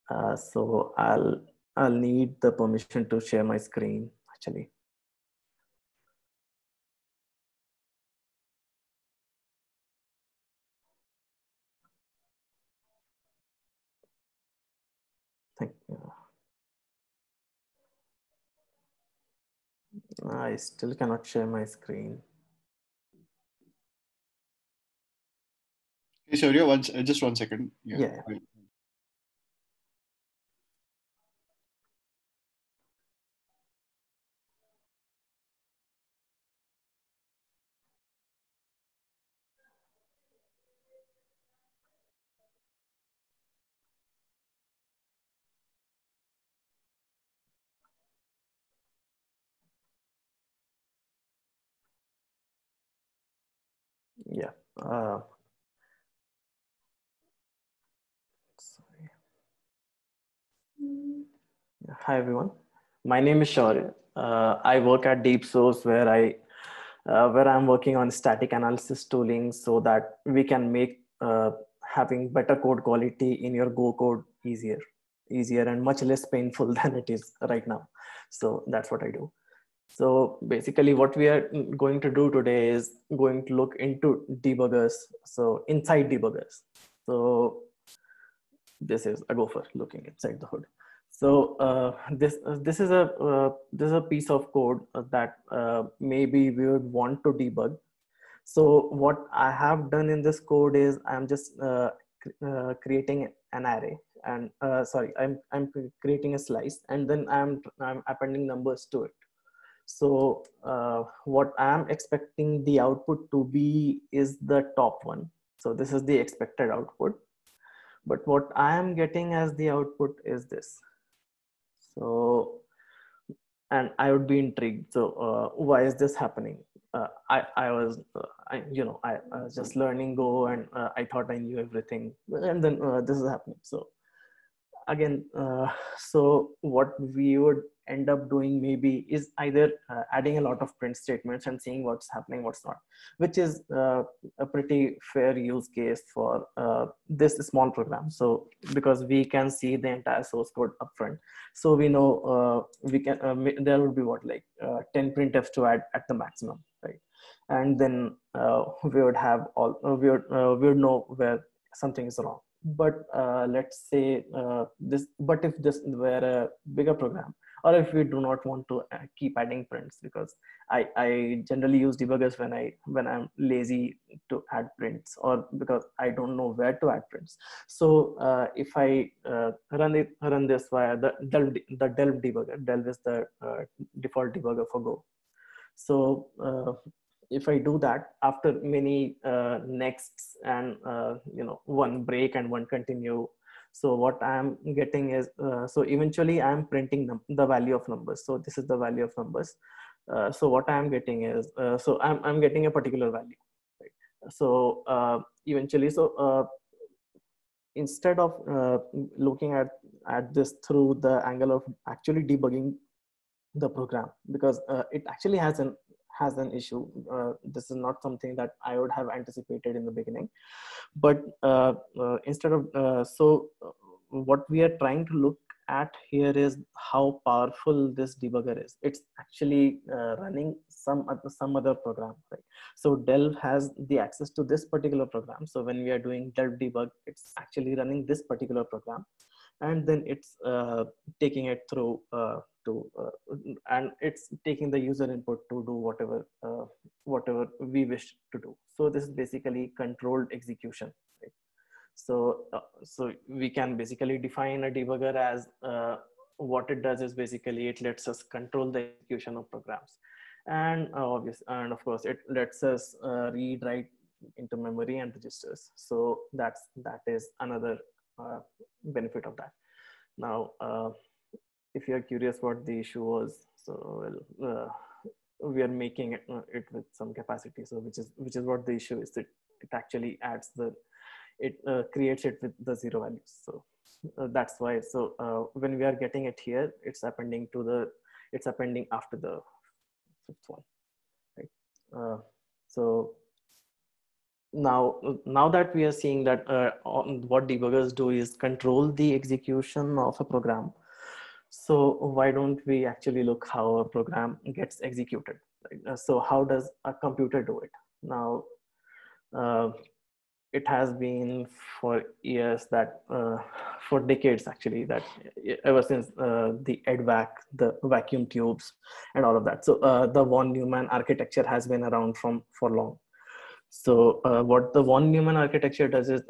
So I'll need the permission to share my screen actually. Thank you. I still cannot share my screen. Hey, Shaurya, just 1 second. Yeah. Yeah. Sorry. Hi everyone. My name is Shaurya. I work at DeepSource where I'm working on static analysis tooling so that we can make having better code quality in your Go code easier and much less painful than it is right now. So that's what I do. So basically what we are going to do today is going to look into debuggers. So inside debuggers. So this is a gopher looking inside the hood. So this is a piece of code that maybe we would want to debug. So what I have done in this code is I'm just creating an array, and I'm creating a slice, and then I'm appending numbers to it. So what I'm expecting the output to be is the top one. So this is the expected output. But what I am getting as the output is this. So, and I would be intrigued. So why is this happening? I was, I was just learning Go, and I thought I knew everything. And then this is happening. So again, so what we would end up doing maybe is either adding a lot of print statements and seeing what's happening, what's not, which is a pretty fair use case for this small program. So because we can see the entire source code upfront, so we know we can there would be what, like 10 printfs to add at the maximum, right? And then we would have all we would know where something is wrong. But let's say but if this were a bigger program, or if we do not want to keep adding prints, because I generally use debuggers when I'm lazy to add prints, or because I don't know where to add prints. So if I run this via the delve debugger. Delve is the default debugger for Go. So if I do that after many nexts and one break and one continue, so what I'm getting is so eventually I'm printing the value of numbers. So this is the value of numbers. So what I'm getting is so I'm getting a particular value, right? So eventually, so instead of looking at this through the angle of actually debugging the program, because it actually has an issue. This is not something that I would have anticipated in the beginning. But instead of what we are trying to look at here is how powerful this debugger is. It's actually running some other program, right? So Delve has the access to this particular program. So when we are doing Delve debug, it's actually running this particular program, and then it's taking it through and it's taking the user input to do whatever we wish to do. So this is basically controlled execution, right? So so we can basically define a debugger as what it does is basically it lets us control the execution of programs, and and of course it lets us read, write into memory and registers. So that is another benefit of that. Now if you're curious what the issue was, so we are making it with some capacity. So which is what the issue is. It actually adds it creates it with the zero values. So that's why. So when we are getting it here, it's appending after the fifth one, right? So now that we are seeing that what debuggers do is control the execution of a program. So why don't we actually look how a program gets executed? Right? So how does a computer do it? Now, uh, it has been for years that, for decades actually, that ever since the EDVAC, the vacuum tubes and all of that. So the von Neumann architecture has been around for long. So what the von Neumann architecture does is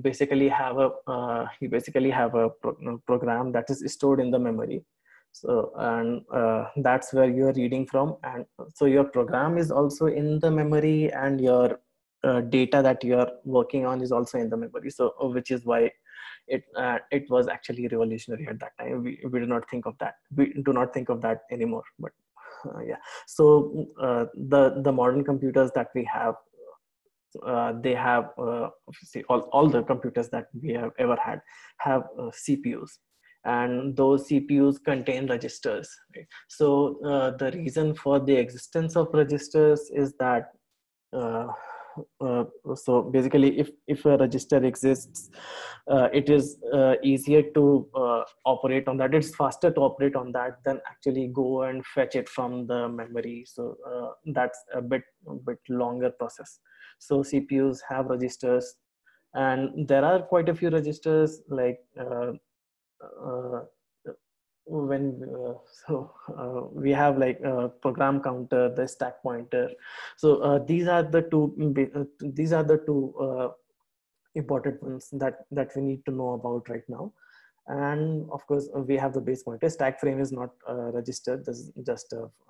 you basically have a program that is stored in the memory. So and that's where you're reading from, and so your program is also in the memory, and your data that you're working on is also in the memory. So which is why it was actually revolutionary at that time. We do not think of that. We do not think of that anymore. But yeah. So the modern computers that we have, they have obviously all the computers that we have ever had have CPUs, and those CPUs contain registers, right? So the reason for the existence of registers is that uh, so basically if a register exists, it is easier to operate on that. It's faster to operate on that than actually go and fetch it from the memory. So that's a bit longer process. So CPUs have registers, and there are quite a few registers, like uh, when we have like program counter, the stack pointer. So these are the two important ones that we need to know about right now. And of course we have the base pointer. Stack frame is not registered. This is just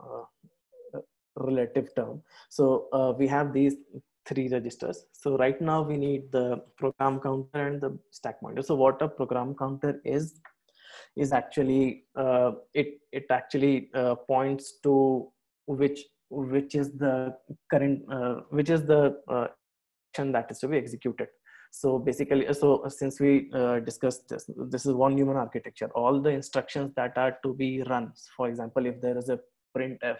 a relative term. So we have these three registers. So right now we need the program counter and the stack pointer. So what a program counter is actually it actually points to which is the current which is the instruction that is to be executed. So basically, so since we discussed this is von Neumann architecture. All the instructions that are to be run, for example, if there is a printf,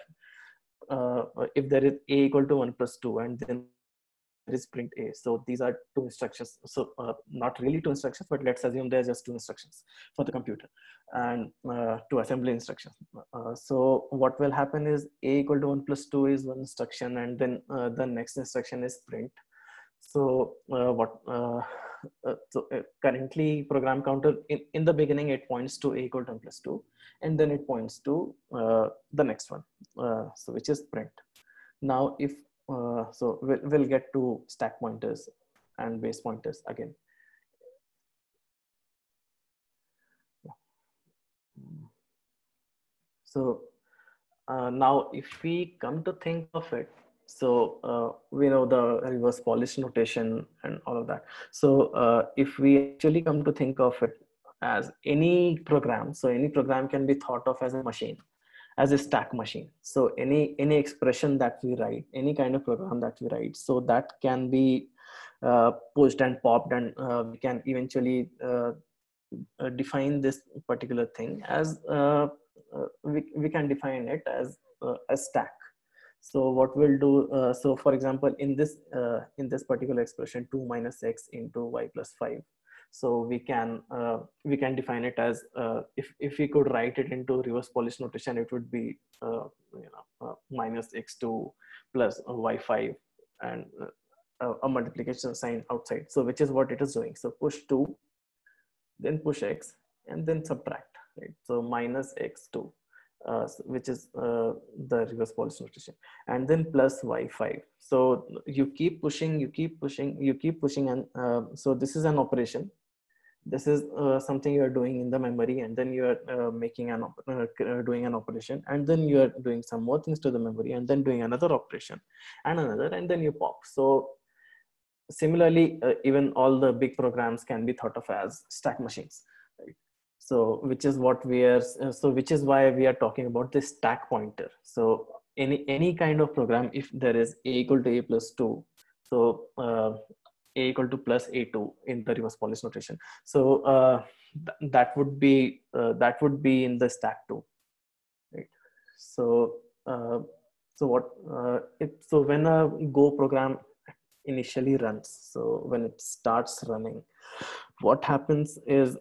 if there is a equal to 1 plus 2, and then there is print a. So these are two instructions. So not really two instructions, but let's assume they're just two instructions for the computer, and two assembly instructions. So what will happen is a equal to 1 plus 2 is one instruction, and then the next instruction is print. So currently program counter in the beginning it points to a equal to 1 plus 2, and then it points to the next one, so which is print. Now if so we'll get to stack pointers and base pointers again. So now if we come to think of it, so we know the reverse Polish notation and all of that. So if we actually come to think of it as any program, so any program can be thought of as a machine, as a stack machine. So any expression that we write, any kind of program that we write, so that can be pushed and popped, and we can eventually define this particular thing as we can define it as a stack. So what we'll do, so for example, in this particular expression, 2 minus x into y plus 5. So we can define it as if we could write it into reverse Polish notation, it would be minus x2 plus y5, and a multiplication sign outside. So which is what it is doing. So push 2, then push x, and then subtract, right? So minus x2, which is the reverse Polish notation, and then plus y5. So you keep pushing, you keep pushing, you keep pushing, and so this is an operation. This is something you are doing in the memory, and then you are doing an operation, and then you are doing some more things to the memory, and then doing another operation and another, and then you pop. So similarly, even all the big programs can be thought of as stack machines, right? So which is what we are, so which is why we are talking about this stack pointer. So any kind of program, if there is a equal to a plus 2, so a equal to plus a2 in the reverse Polish notation. So that would be in the stack 2, right? So so what so when a Go program initially runs. So when it starts running, what happens is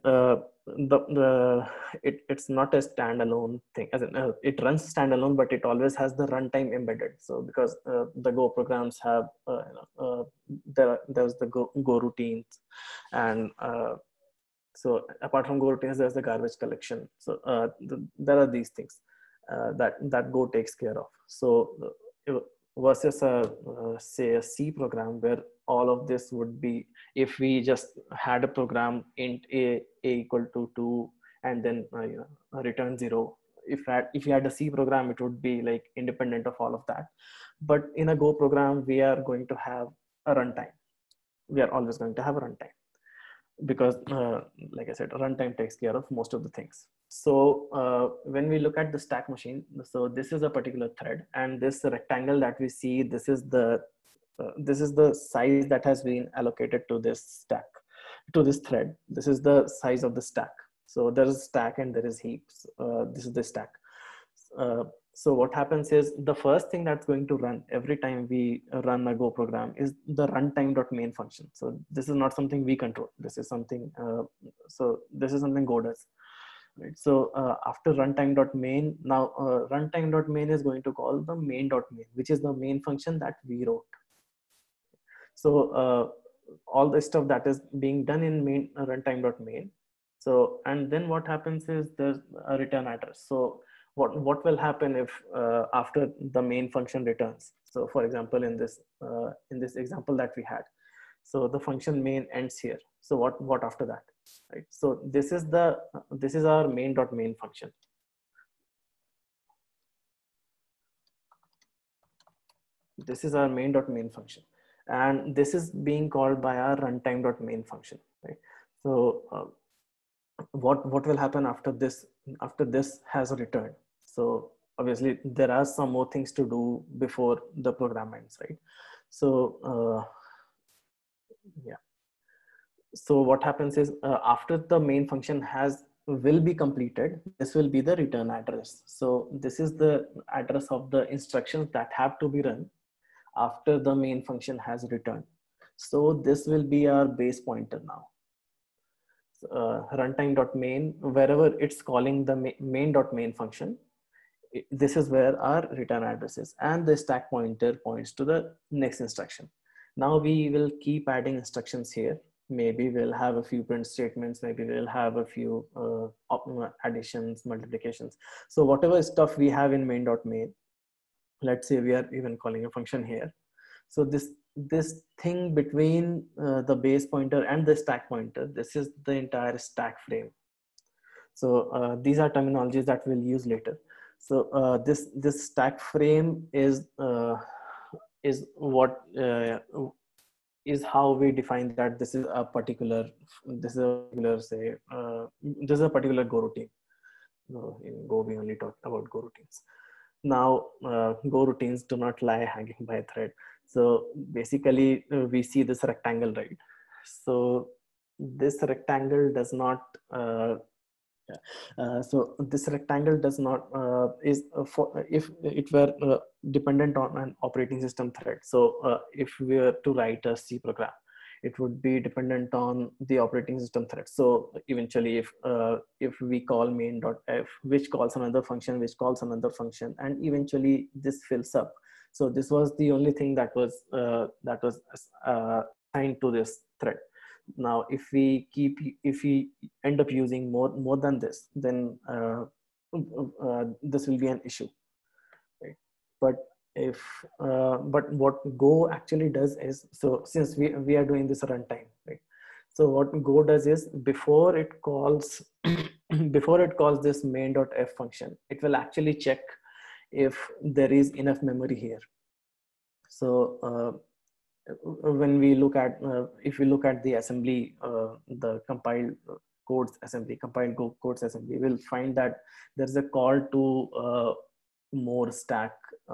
it's not a standalone thing, as in, it runs standalone, but it always has the runtime embedded. So because the Go programs have there's the Go routines, and so apart from Go routines, there's the garbage collection. So there are these things that Go takes care of. So versus say a C program where all of this would be, if we just had a program int a equal to 2 and then return 0. If you had a C program, it would be like independent of all of that. But in a Go program, we are going to have a runtime. We are always going to have a runtime, because like I said, runtime takes care of most of the things. So when we look at the stack machine, so this is a particular thread, and this rectangle that we see, this is the size that has been allocated to this stack, to this thread. This is the size of the stack. So there is stack and there is heaps. This is the stack. So what happens is, the first thing that's going to run every time we run a Go program is the runtime.main function. So this is not something we control. This is something, this is something Go does. Right. So after runtime.main, now runtime.main is going to call the main.main, which is the main function that we wrote. So all the stuff that is being done in main runtime.main. So, and then what happens is there's a return address. So what will happen if after the main function returns? So for example, in this example that we had, so the function main ends here. So what after that, right? So this is our main.main function. This is our main.main function, and this is being called by our runtime.main function, right? So what will happen after this has returned? So obviously there are some more things to do before the program ends, right? So yeah, so what happens is after the main function will be completed, this will be the return address. So this is the address of the instructions that have to be run after the main function has returned. So this will be our base pointer now. Runtime.main, wherever it's calling the main.main function, this is where our return address is, and the stack pointer points to the next instruction. Now we will keep adding instructions here. Maybe we'll have a few print statements, maybe we'll have a few additions, multiplications. So whatever stuff we have in main.main, let's say we are even calling a function here. So this thing between the base pointer and the stack pointer, this is the entire stack frame. So these are terminologies that we'll use later. So this stack frame is what is how we define that this is a particular say this is a particular Go routine. In Go we only talk about Go routines. Now Go routines do not lie hanging by a thread. So basically we see this rectangle, right? So this rectangle does not so this rectangle does not is for if it were dependent on an operating system thread. So if we were to write a C program, it would be dependent on the operating system thread. So eventually if we call main.f, which calls another function, which calls another function, and eventually this fills up. So this was the only thing that was assigned to this thread. Now if we end up using more than this, then this will be an issue, right? But but what Go actually does is, so since we are doing this runtime, right? So what Go does is, before it calls this main.f function, it will actually check if there is enough memory here. So when we look at if we look at the assembly, the compiled codes assembly, compiled Go codes assembly, we'll find that there's a call to more stack.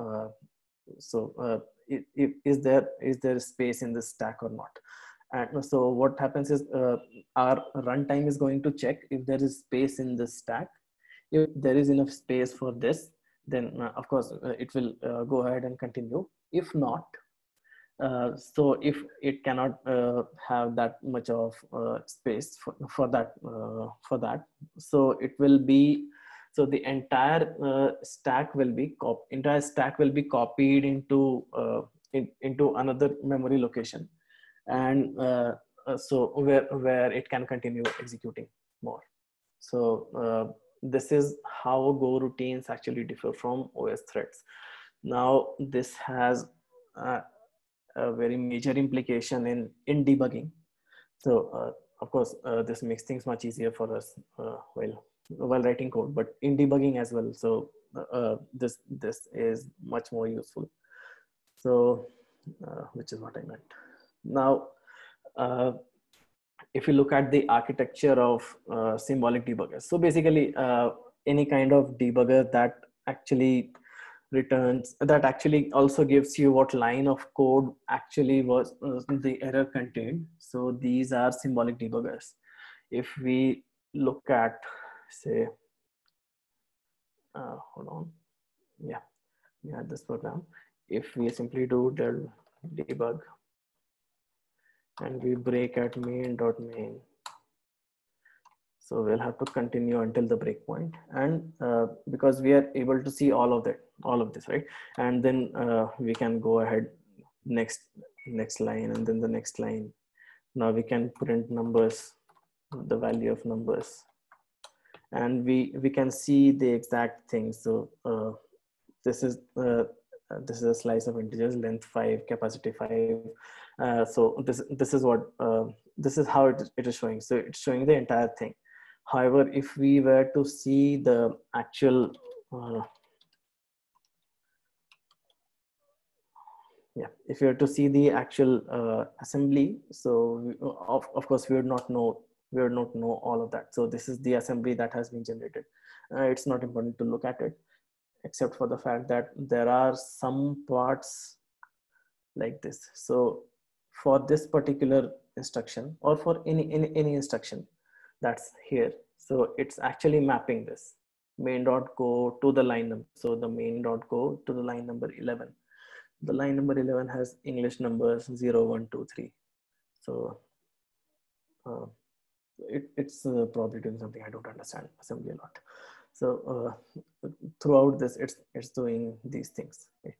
So is there space in the stack or not? And so what happens is our runtime is going to check if there is space in the stack. If there is enough space for this, then of course it will go ahead and continue. If not, So if it cannot have that much of space for that, so it will be, so the entire stack will be copied into into another memory location, and so where it can continue executing more. So this is how Go routines actually differ from OS threads. Now this has uh, a very major implication in debugging. So of course this makes things much easier for us while writing code, but in debugging as well. So this is much more useful. So which is what I meant. Now if you look at the architecture of symbolic debuggers, so basically any kind of debugger that actually returns, that actually also gives you what line of code actually was the error contained. So these are symbolic debuggers. If we look at, say, hold on, yeah, we had this program. If we simply do del debug and we break at main.main, so we'll have to continue until the breakpoint, and because we are able to see all of this, right? And then we can go ahead next line, and then the next line. Now we can print numbers, the value of numbers, and we can see the exact thing. So this is a slice of integers, length 5, capacity 5. So this is what this is how it is showing. So it's showing the entire thing. However, if we were to see the actual if you were to see the actual assembly, so of course we would not know all of that. So this is the assembly that has been generated. It's not important to look at it, except for the fact that there are some parts like this. So for this particular instruction, or for any instruction that's here, so it's actually mapping this main.go to the line number. So the main.go to the line number 11. The line number 11 has English numbers 0, 1, 2, 3. So it's probably doing something I don't understand assembly a lot. So throughout this, it's doing these things. Okay?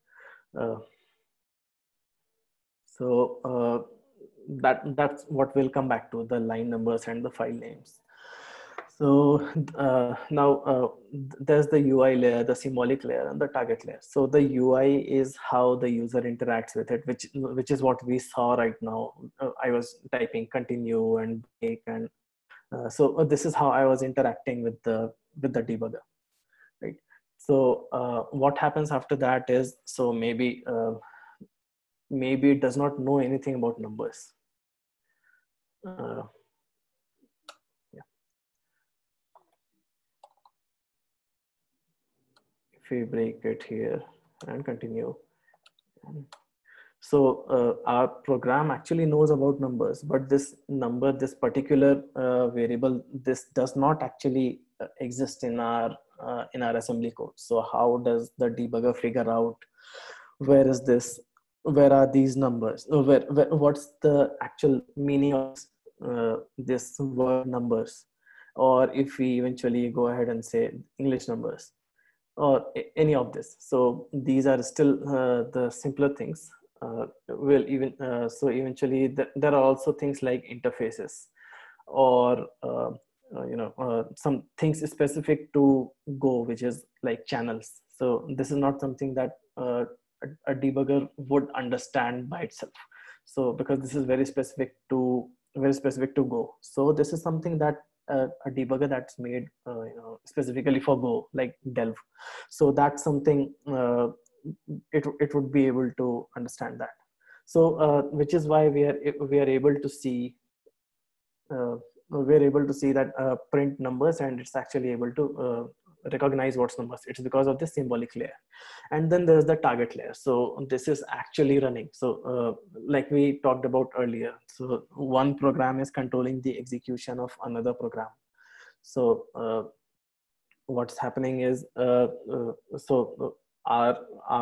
So that's what we'll come back to, the line numbers and the file names. So now there's the UI layer, the symbolic layer, and the target layer. So the UI is how the user interacts with it, which is what we saw right now. I was typing continue and break, and so this is how I was interacting with the debugger, right? So what happens after that is, so maybe it does not know anything about numbers. If we break it here and continue. So our program actually knows about numbers, but this particular variable, this does not actually exist in our assembly code. So how does the debugger figure out where are these numbers? What's the actual meaning of this word numbers? Or if we eventually go ahead and say English numbers, or any of this. So these are still the simpler things. So eventually there are also things like interfaces, or some things specific to Go, which is like channels. So this is not something that a debugger would understand by itself. So because this is very specific to Go. So this is something that a debugger that's made specifically for Go, like Delve. So that's something it would be able to understand that. So which is why we are able to see that print numbers, and it's actually able to recognize what's numbers. It's because of this symbolic layer. And then there's the target layer. So this is actually running. So like we talked about earlier, so one program is controlling the execution of another program. So what's happening is our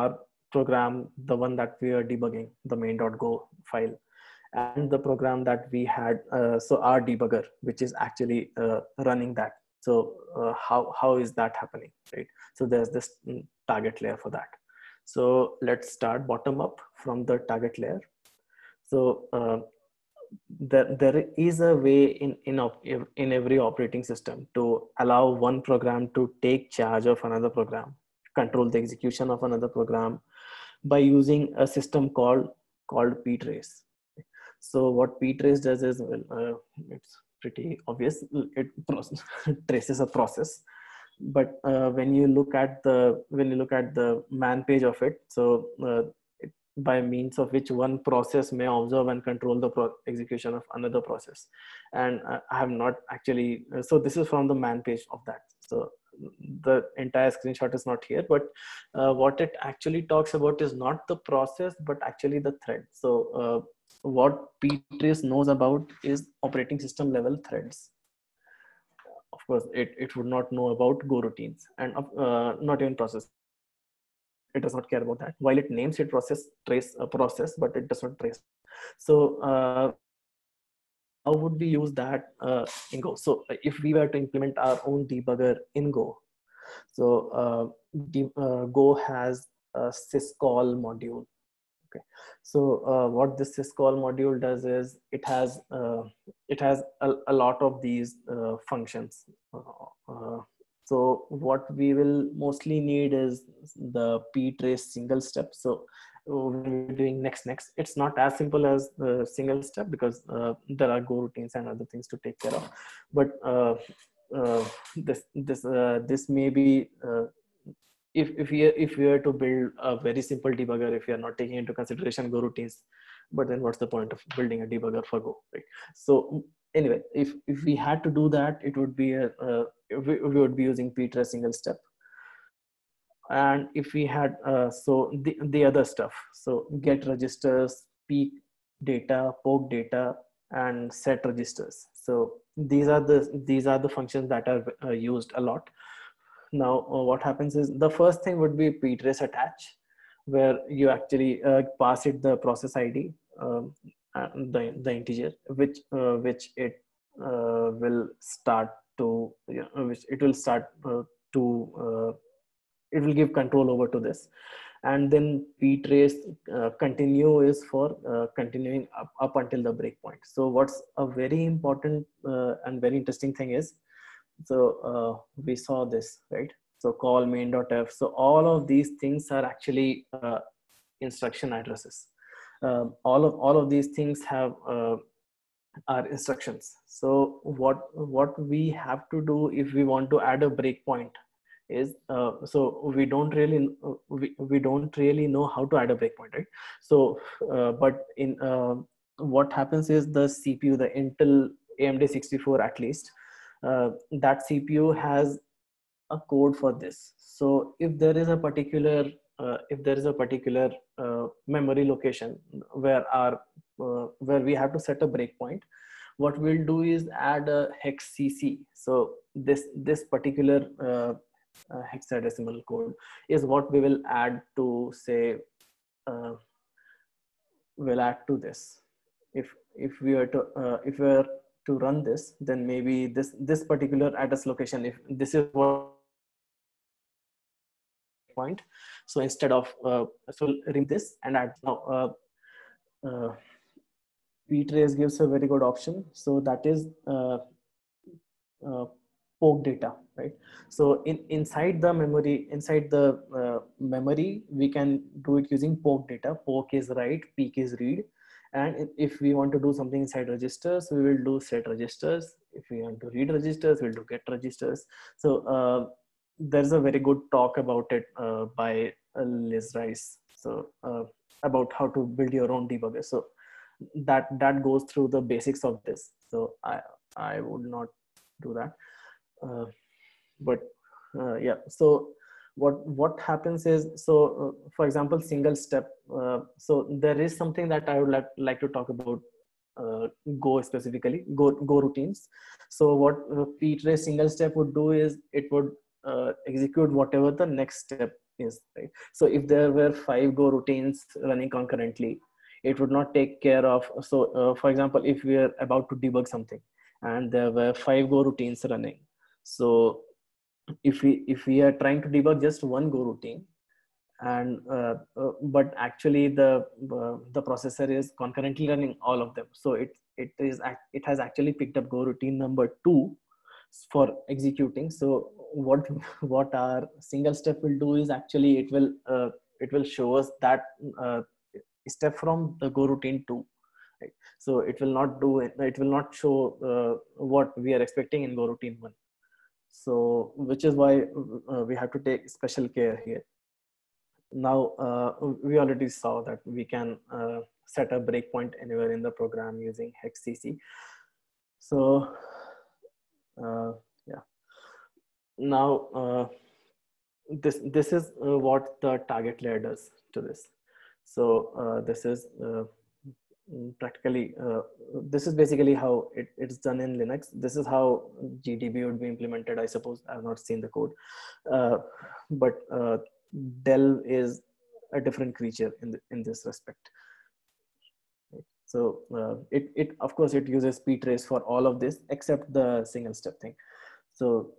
program, the one that we are debugging, the main.go file, and the program that we had, so our debugger, which is actually running that. So how is that happening, right? So there's this target layer for that. So let's start bottom up from the target layer. So there is a way in every operating system to allow one program to take charge of another program, control the execution of another program by using a system called ptrace. So what ptrace does is, well, it's pretty obvious. It traces a process, but when you look at the man page of it, so by means of which one process may observe and control the execution of another process. And I have not actually, so this is from the man page of that. So the entire screenshot is not here, but what it actually talks about is not the process, but actually the thread. So what ptrace knows about is operating system level threads. Of course, it would not know about go routines, and not even process. It does not care about that. While it names it trace a process, but it does not trace. So how would we use that in Go? So if we were to implement our own debugger in Go, so Go has a syscall module. Okay, so what this syscall module does is it has a lot of these functions. So what we will mostly need is the ptrace single step. So when we're doing next, it's not as simple as the single step, because there are go routines and other things to take care of. But this may be if we are to build a very simple debugger, if we are not taking into consideration go routines, but then what's the point of building a debugger for Go, right? So anyway, if we had to do that, it would be we would be using ptrace single step. And if we had so the other stuff, so get registers, peek data, poke data, and set registers. So these are the functions that are used a lot. Now what happens is, the first thing would be ptrace attach, where you actually pass it the process ID, the integer, which it will start to, which it will start to it will give control over to this. And then ptrace continue is for continuing up until the breakpoint. So what's a very important and very interesting thing is, so we saw this, right? So call main.f. So all of these things are actually instruction addresses. All of these things have are instructions. So what we have to do if we want to add a breakpoint is, so we don't really know how to add a breakpoint, right? So but in what happens is, the CPU, the Intel AMD 64 at least, that CPU has a code for this. So if there is a particular memory location where we have to set a breakpoint, what we'll do is add a hex CC. So this particular hexadecimal code is what we will add to, say, we'll add to this. If we are to run this, then maybe this particular address location, if this is what point, so instead of so remove this and add. Now ptrace gives a very good option, so that is poke data, right? So inside the memory, we can do it using poke data. Poke is write, peek is read. And if we want to do something inside registers, we will do set registers. If we want to read registers, we'll do get registers. So there's a very good talk about it by Liz Rice, so about how to build your own debugger. So that goes through the basics of this. So I would not do that. But yeah, so what happens is, so for example, single step. So there is something that I would like to talk about Go specifically, Go routines. So what ptrace single step would do is, it would execute whatever the next step is, right? So if there were 5 Go routines running concurrently, it would not take care of. So for example, if we are about to debug something and there were 5 Go routines running, so if we are trying to debug just one Go routine, and but actually the processor is concurrently running all of them, so it has actually picked up Go routine number 2 for executing. So what our single step will do is actually it will show us that uh, step from the Go routine 2, right? So it will not do it, it will not show what we are expecting in Go routine 1. So which is why we have to take special care here. Now we already saw that we can set a breakpoint anywhere in the program using hexcc. So yeah, now this is what the target layer does to this. So this is practically this is basically how it's done in Linux. This is how GDB would be implemented, I suppose. I've not seen the code, but Dell is a different creature in this respect. So it of course it uses ptrace for all of this except the single step thing. So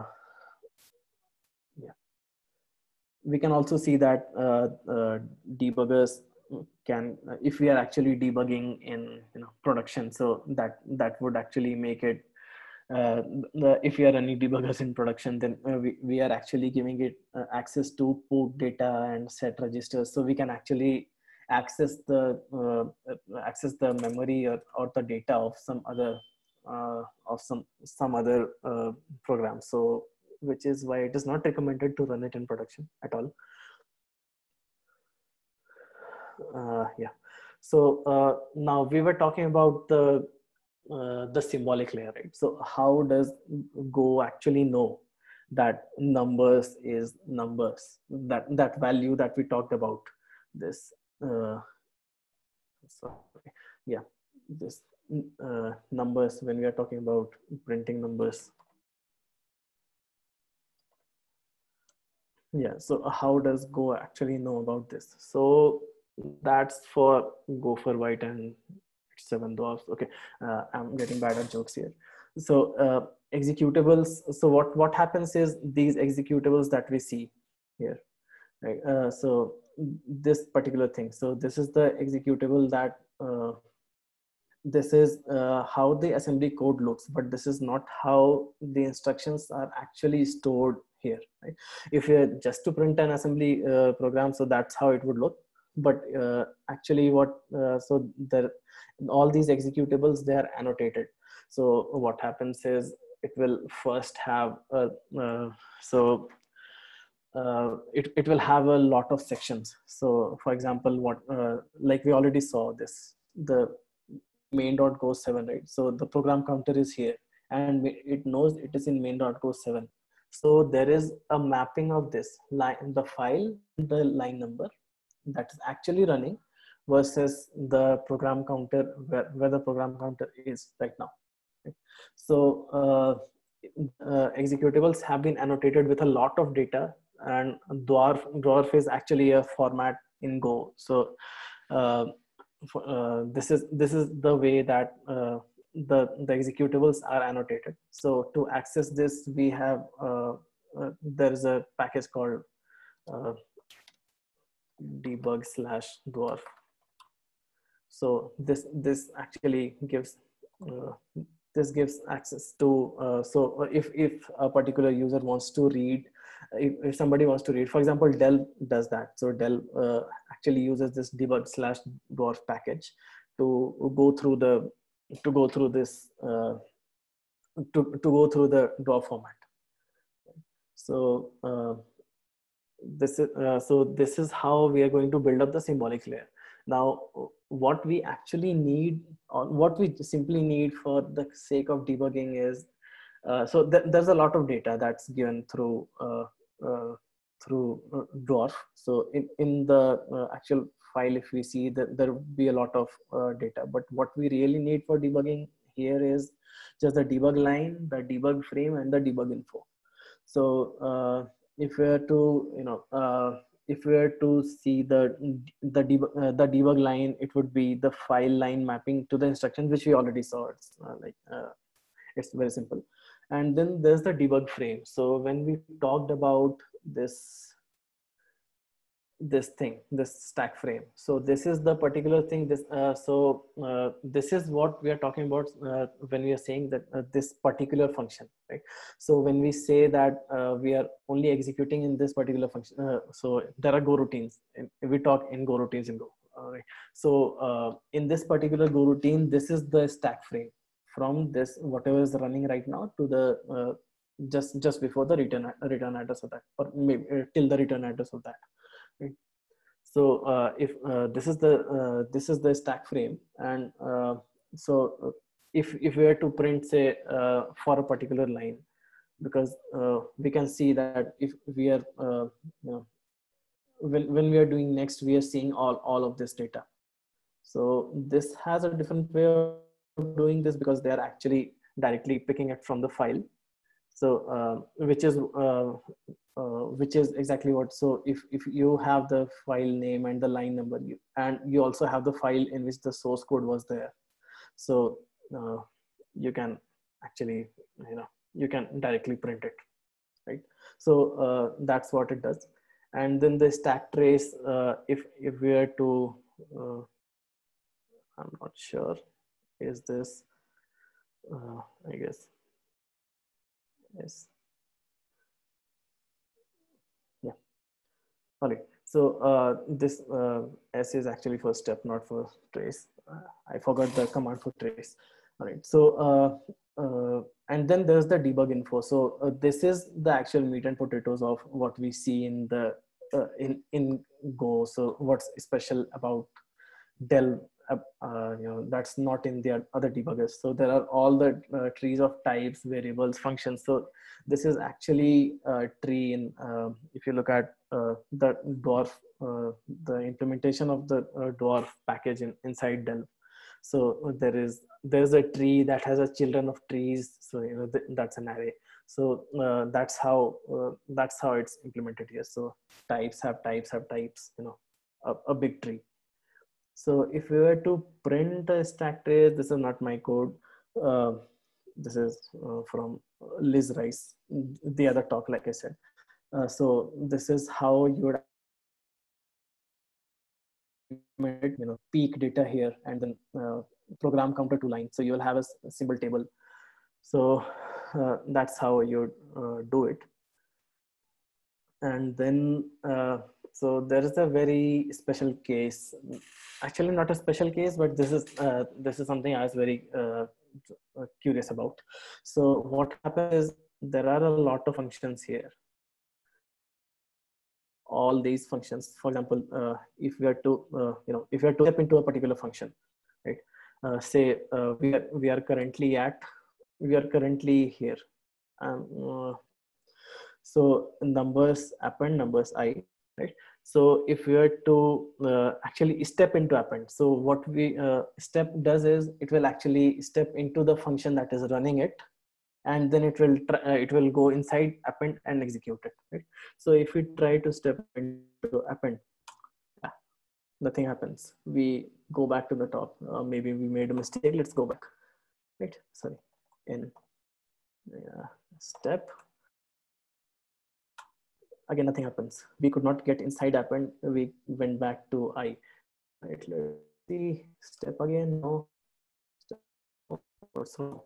yeah, we can also see that debuggers can, if we are actually debugging in production, so that would actually make it if we are running debuggers in production, then we are actually giving it access to port data and set registers, so we can actually access the memory or the data of some other other program. So which is why it is not recommended to run it in production at all. Yeah. So now we were talking about the symbolic layer, right? So how does Go actually know that numbers is numbers, that value that we talked about, this sorry, yeah, this numbers, when we are talking about printing numbers. Yeah, so how does Go actually know about this? So that's for Gopher White and 7 dwarfs. Okay, I'm getting bad at jokes here. So executables, so what happens is these executables that we see here, right? So this particular thing, so this is the executable that this is how the assembly code looks, but this is not how the instructions are actually stored here, right? If you're just to print an assembly program, so that's how it would look. But actually what so there, all these executables, they are annotated. So what happens is it will first have it will have a lot of sections. So for example, what like we already saw this, the main.go7, right? So the program counter is here and it knows it is in main.go7. So there is a mapping of this line, the file, the line number that is actually running versus the program counter where the program counter is right now. Okay. So executables have been annotated with a lot of data, and dwarf is actually a format in Go. So this is the way that the executables are annotated. So to access this, we have there is a package called debug/dwarf. So this actually gives this gives access to so if a particular user wants to read, if somebody wants to read, for example, Dell does that. So Dell actually uses this debug/dwarf package to go through the this to go through the dwarf format. So this is how we are going to build up the symbolic layer. Now what we actually need, or what we simply need for the sake of debugging is so there's a lot of data that's given through dwarf. So in the actual file, if we see that there will be a lot of data, but what we really need for debugging here is just the debug line, the debug frame, and the debug info. So if we were to if we were to see the debug line, it would be the file line mapping to the instructions, which we already saw. It's very simple. And then there's the debug frame. So when we talked about this stack frame, so this is the particular thing. This is what we are talking about when we are saying that this particular function, right? So when we say that we are only executing in this particular function, so there are Go routines. We talk in Go routines in Go. Right. So in this particular Go routine, this is the stack frame from this whatever is running right now to the just before the return address of that, or maybe till the return address of that. Right. So if this is the stack frame, and if we were to print, say, for a particular line, because we can see that if we are when we are doing next, we are seeing all of this data. So this has a different way of doing this, because they are actually directly picking it from the file. So which is exactly what. So if you have the file name and the line number, and you also have the file in which the source code was there, so you can actually you can directly print it, right? So that's what it does. And then the stack trace, if we are to I'm not sure, is this I guess yes. Yeah. All right. So this S is actually for step, not for trace. I forgot the command for trace. All right. So and then there's the debug info. So this is the actual meat and potatoes of what we see in the in Go. So what's special about Delve? That's not in the other debuggers. So there are all the trees of types, variables, functions. So this is actually a tree in if you look at the dwarf, the implementation of the dwarf package inside Delve. So there's a tree that has a children of trees. So that's an array. So that's how it's implemented here. So types have types have types. A big tree. So if we were to print a stack trace, this is not my code. This is from Liz Rice, the other talk, like I said. So this is how you would peak data here, and then program counter to line. So you will have a symbol table. So that's how you do it. And then so there is a very special case, actually not a special case, but this is something I was very curious about. So what happens is there are a lot of functions here. All these functions, for example, if we are to if we are to step into a particular function, right? Say we are currently here. So numbers append numbers I, right? So if we were to actually step into append, so what we step does is it will actually step into the function that is running it, and then it will go inside append and execute it, right? So if we try to step into append, nothing happens. We go back to the top. Maybe we made a mistake. Let's go back, right? Sorry, in step. Again, nothing happens. We could not get inside append. We went back to I. Right, let's see. Step again. No. Step. What's wrong?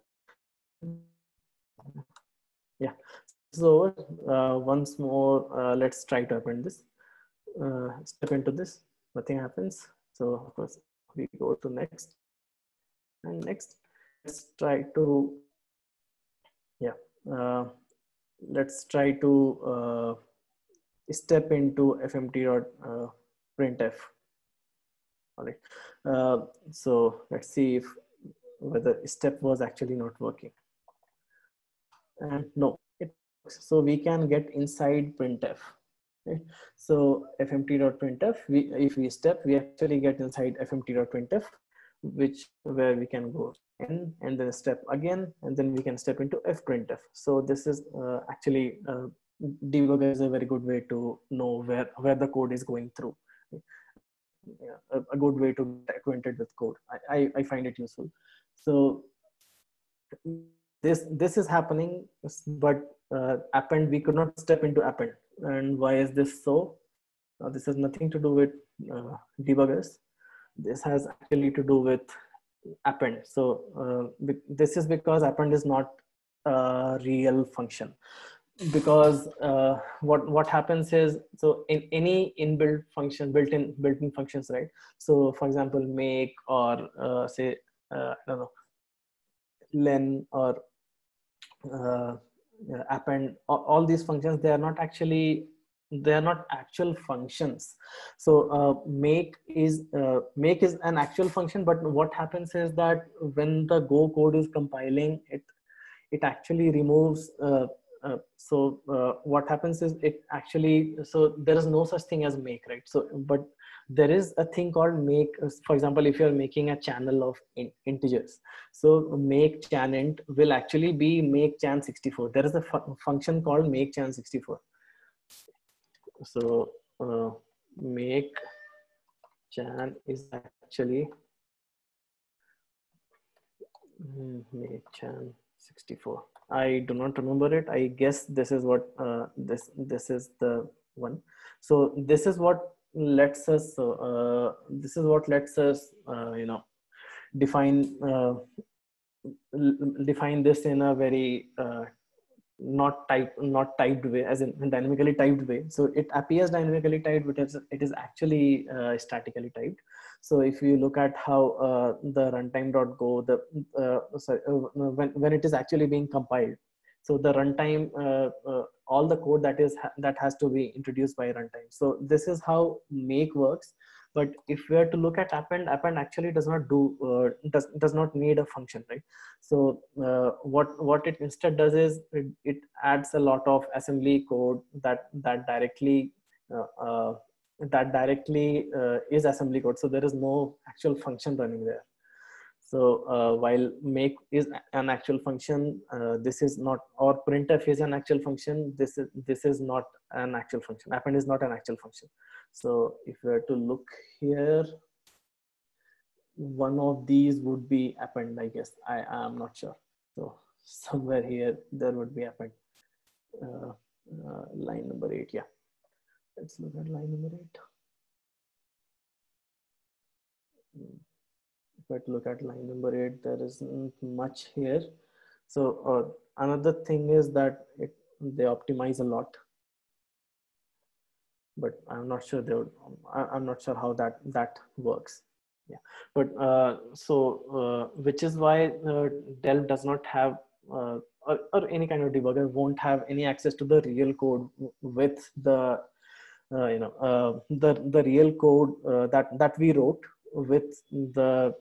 Yeah. So once more, let's try to append this. Step into this. Nothing happens. So of course we go to next and next. Let's try to let's try to step into fmt.printf. All right. So let's see if whether step was actually not working. And no, it works. So we can get inside printf. Right? So fmt.printf, if we step, we actually get inside fmt.printf, where we can go in and then step again, and then we can step into fprintf. So this is actually debugger is a very good way to know where the code is going through. Yeah, a good way to get acquainted with code. I find it useful. So this is happening, but append, we could not step into append. And why is this so? This has nothing to do with debuggers. This has actually to do with append. So this is because append is not a real function. Because what happens is, so in any inbuilt function, built-in functions, right? So for example, make, or say I don't know, len, or append, all these functions, they are not actually, they are not actual functions. So make is an actual function, but what happens is that when the Go code is compiling, it actually removes what happens is, it actually, so there is no such thing as make, right? So but there is a thing called make. For example, if you're making a channel of integers, so make chan int will actually be make chan 64. There is a function called make chan 64. So make chan is actually make chan 64. I do not remember it. I guess this is what this is the one. So this is what lets us this is what lets us define define this in a very not typed way, as in dynamically typed way. So it appears dynamically typed, but it is actually statically typed. So if you look at how the runtime.go, when it is actually being compiled, so the runtime, all the code that has to be introduced by runtime. So this is how make works. But if we are to look at append actually does not do does not need a function, right? So what it instead does is, it adds a lot of assembly code that directly is assembly code. So there is no actual function running there. So while make is an actual function, this is not, or printf is an actual function. This is not an actual function. Append is not an actual function. So if we were to look here, one of these would be append, I guess. I am not sure. So somewhere here there would be append. Line number 8. Yeah, let's look at line number 8. If I look at line number 8, there isn't much here. So another thing is that they optimize a lot, but I'm not sure I'm not sure how that works. Yeah, but which is why Delve does not have or any kind of debugger won't have any access to the real code with the the real code that we wrote with the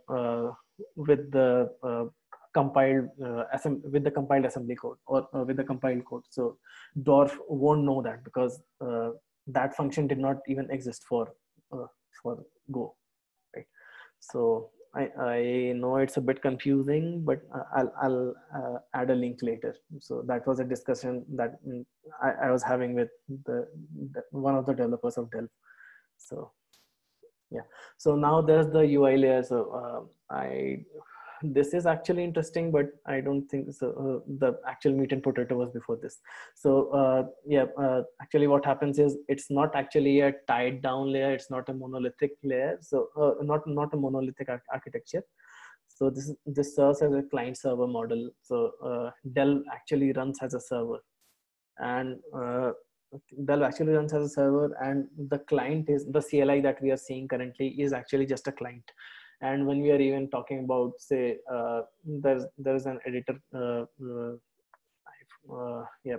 compiled with the compiled assembly code, or with the compiled code. So Dwarf won't know that, because that function did not even exist for Go, right? So I know it's a bit confusing, but I'll add a link later. So that was a discussion that I was having with one of the developers of Delve. So yeah, so now there's the UI layer. So this is actually interesting, but I don't think so. The actual meat and potato was before this. So yeah, actually what happens is, it's not actually a tied down layer. It's not a monolithic layer. So not a monolithic architecture. So this serves as a client server model. So Delve actually runs as a server, and Delve actually runs as a server, and the client is the CLI that we are seeing currently is actually just a client. And when we are even talking about, say, there's an editor, yeah,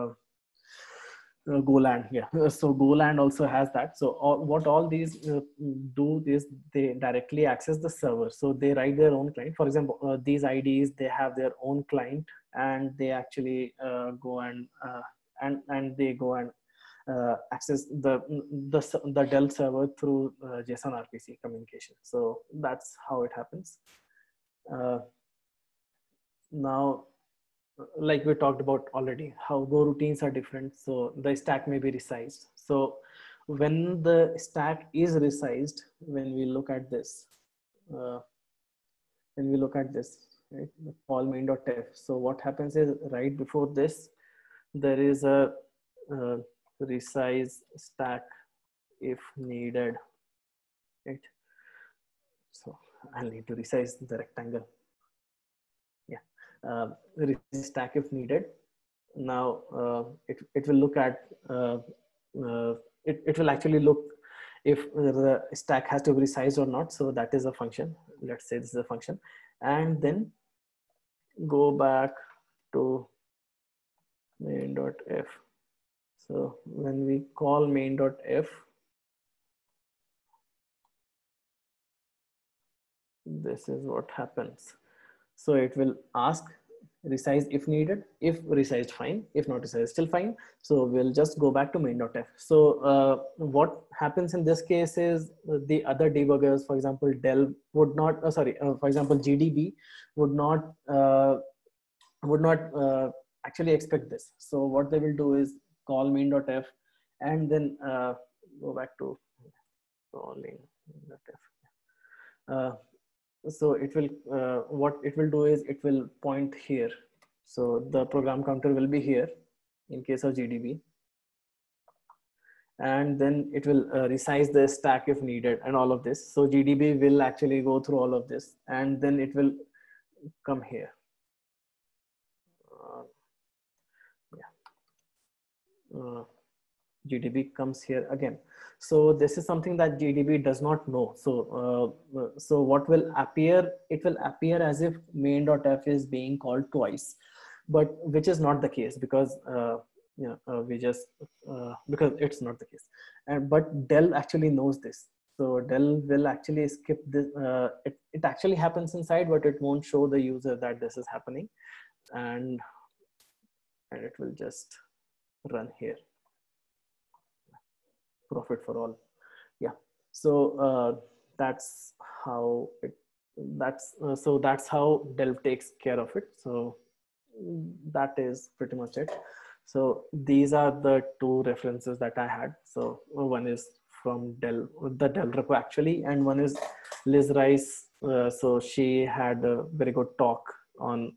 Golang, yeah. So Golang also has that. So what all these do is, they directly access the server. So they write their own client. For example, these IDs, they have their own client, and they actually go and they go and access the Delve server through JSON RPC communication. So that's how it happens. Now like we talked about already, how Go routines are different. So the stack may be resized. So when the stack is resized, when we look at this, uh, when we look at this, right, call main.f. So what happens is right before this, there is a resize stack if needed, right? So I'll need to resize the rectangle. Yeah, resize stack if needed. Now it will look at it will actually look if the stack has to be resized or not. So that is a function. Let's say this is a function, and then go back to main.f. So when we call main.f, this is what happens. So it will ask resize if needed, if resized fine, if not resized still fine. So we'll just go back to main.f. So what happens in this case is the other debuggers, for example del would not for example GDB would not actually expect this. So what they will do is call main.f and then go back to calling main.f. So it will what it will do is it will point here. So the program counter will be here in case of GDB, and then it will resize the stack if needed and all of this. So GDB will actually go through all of this, and then it will come here. GDB comes here again. So this is something that GDB does not know. So what will appear, it will appear as if main.f is being called twice, but which is not the case because because it's not the case. But Dell actually knows this. So Dell will actually skip this. It actually happens inside, but it won't show the user that this is happening, and it will just run here. Profit for all. Yeah. So that's how it. That's how Delve takes care of it. So that is pretty much it. So these are the two references that I had. So one is from Dell, the Dell repo actually, and one is Liz Rice. So she had a very good talk on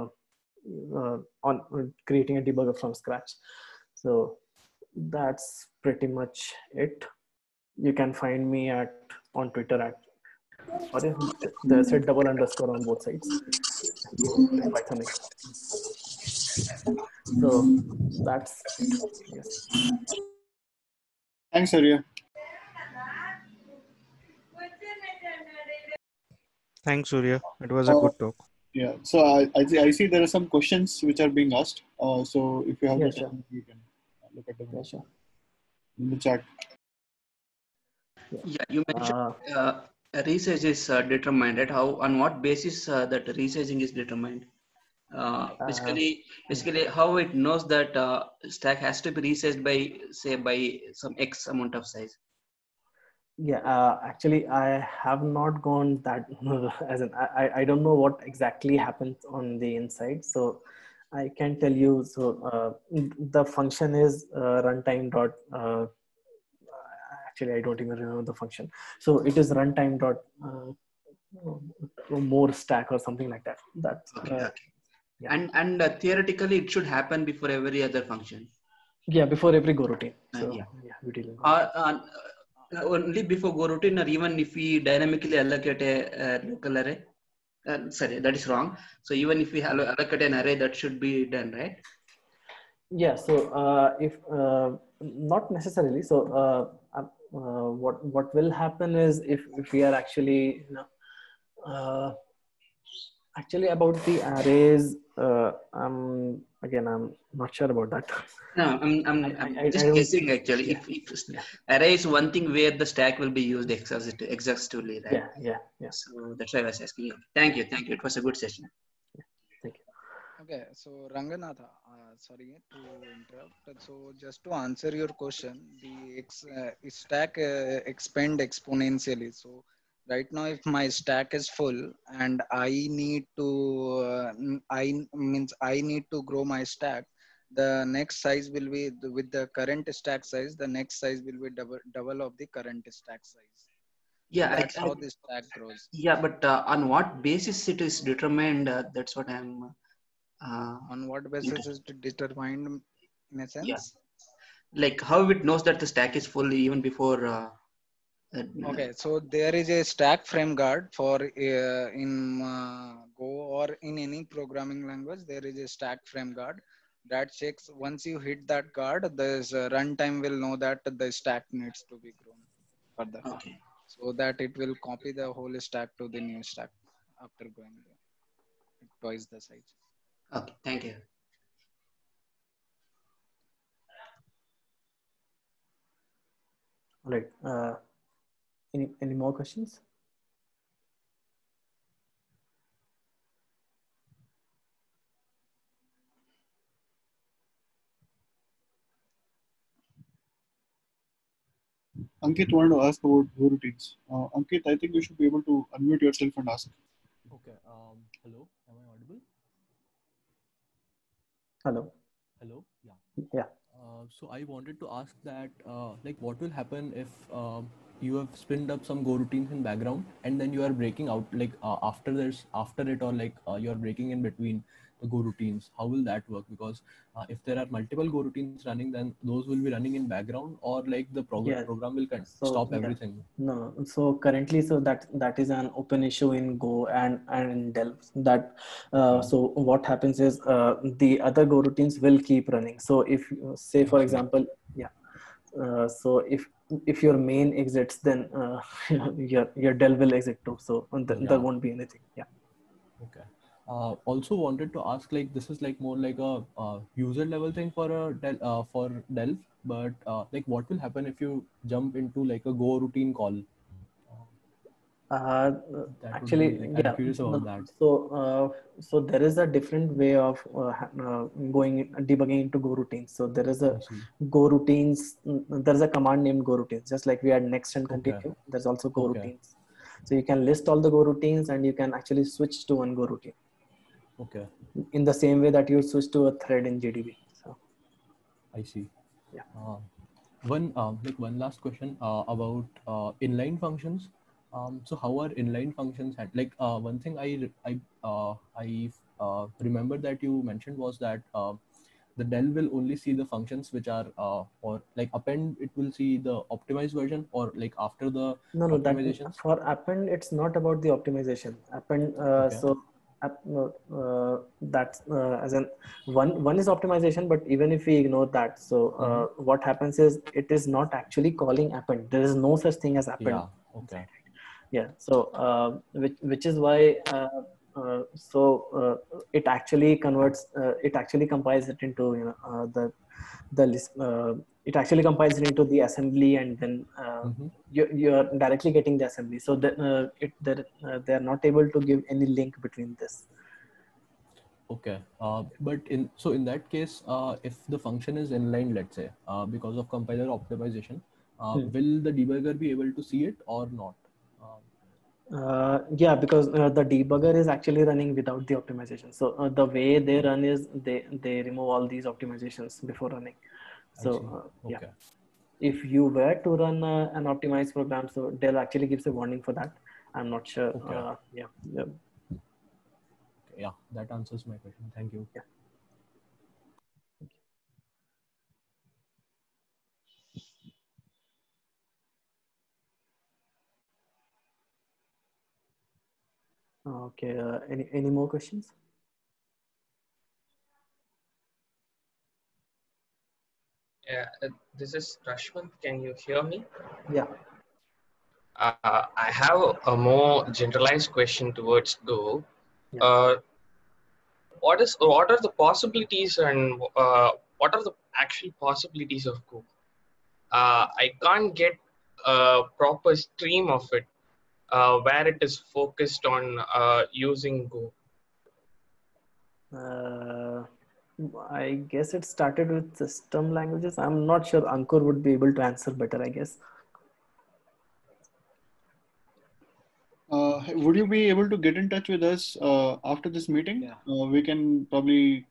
creating a debugger from scratch. So that's pretty much it. You can find me on Twitter at, sorry, there's a double underscore on both sides. Invite something. So that's it. Yes. Thanks, Arya. Thanks, Surya. It was a good talk. Yeah. So I see there are some questions which are being asked. So if you have the Sure. time, you can look at them Sure. in the chat. Yeah, you mentioned resize is determined, right? How, on what basis that resizing is determined? Basically, how it knows that stack has to be resized by, say, by some X amount of size. Yeah, actually, I have not gone that as in I don't know what exactly happens on the inside, so I can tell you. So the function is runtime dot. Actually, I don't even remember the function. So it is runtime dot more stack or something like that. That's Okay. yeah. And theoretically, it should happen before every other function. Yeah, before every go routine. So yeah, we deal with only before go routine, or even if we dynamically allocate a local array. Sorry, that is wrong. So even if we allocate an array, that should be done, right? Yeah. So if not necessarily. So what will happen is if we are actually actually about the arrays, again I'm not sure about that. No, I'm just guessing actually. Yeah. If array is one thing where the stack will be used exhaustively, right? Yeah. So that's why I was asking you. Thank you. It was a good session. Thank you. Okay, so Ranganatha, sorry to interrupt. So just to answer your question, the stack expand exponentially. So right now if my stack is full and I need to I need to grow my stack, the next size will be with the current stack size, the next size will be double of the current stack size. So Yeah, that's how the stack grows. yeah, but on what basis it is determined? That's what I'm. On what basis is it determined in a Yeah, sense? like how it knows that the stack is full even before. Okay, so there is a stack frame guard for in Go or in any programming language. There is a stack frame guard that checks once you hit that guard, this runtime will know that the stack needs to be grown further, Okay. so that it will copy the whole stack to the new stack after going twice the size. Okay. Thank you. All right. Any more questions? Ankit wanted to ask about Go routines. Ankit, I think you should be able to unmute yourself and ask. Okay. Hello. Am I audible? Hello. Hello. Yeah. Yeah. So I wanted to ask that, like, what will happen if you have spinned up some Go routines in background and then you are breaking out, like, after it, or like you are breaking in between the Go routines? How will that work? Because if there are multiple Go routines running, then those will be running in background, or like the Yeah. program will So stop everything. no. So currently, so that is an open issue in Go and in Delve. That so what happens is the other Go routines will keep running. So if say for I see. example, yeah. So if your main exits, then your Delve will exit too. So there won't be anything. Yeah. Okay. Also wanted to ask, like, this is like more like a user level thing for for Delph, but like, what will happen if you jump into like a Go routine call? Uh, That would Actually, be like, I'm yeah. curious about that. So there is a different way of going debugging into Go routines. So there is a I see. Go routines. There is a command named Go routines. Just like we had next and Okay. continue, there's also Go Okay. routines. So you can list all the Go routines and you can actually switch to one Go routine Okay. in the same way that you switch to a thread in JDB. So I see. yeah. One last question about inline functions. So how are inline functions like one thing I remember that you mentioned was that the Dell will only see the functions which are or like append, it will see the optimized version, or like after the No, that optimizations. for append, it's not about the optimization. Append, Okay. so that's as in one is optimization, but even if we ignore that, so what happens is it is not actually calling append. There is no such thing as append. Yeah. Okay. Yeah. So which is why it actually converts. It actually compiles it into the list. It actually compiles it into the assembly, and then you're directly getting the assembly. So that they are not able to give any link between this. Okay, but in that case, if the function is inline, let's say, because of compiler optimization, will the debugger be able to see it or not? Yeah, because the debugger is actually running without the optimization. So the way they run is they remove all these optimizations before running. So yeah, Okay. if you were to run an optimized program, so Dell actually gives a warning for that. I'm not sure. Okay. Yeah. Okay, yeah, that answers my question. Thank you. Yeah. Okay. Any more questions? Yeah, this is Rashwant. Can you hear me? Yeah. I have a more generalized question towards Go. Yeah. What are the possibilities and what are the actual possibilities of Go? I can't get a proper stream of it where it is focused on using Go. I guess it started with system languages. I'm not sure. Ankur would be able to answer better, I guess. would you be able to get in touch with us after this meeting? Yeah. We can probably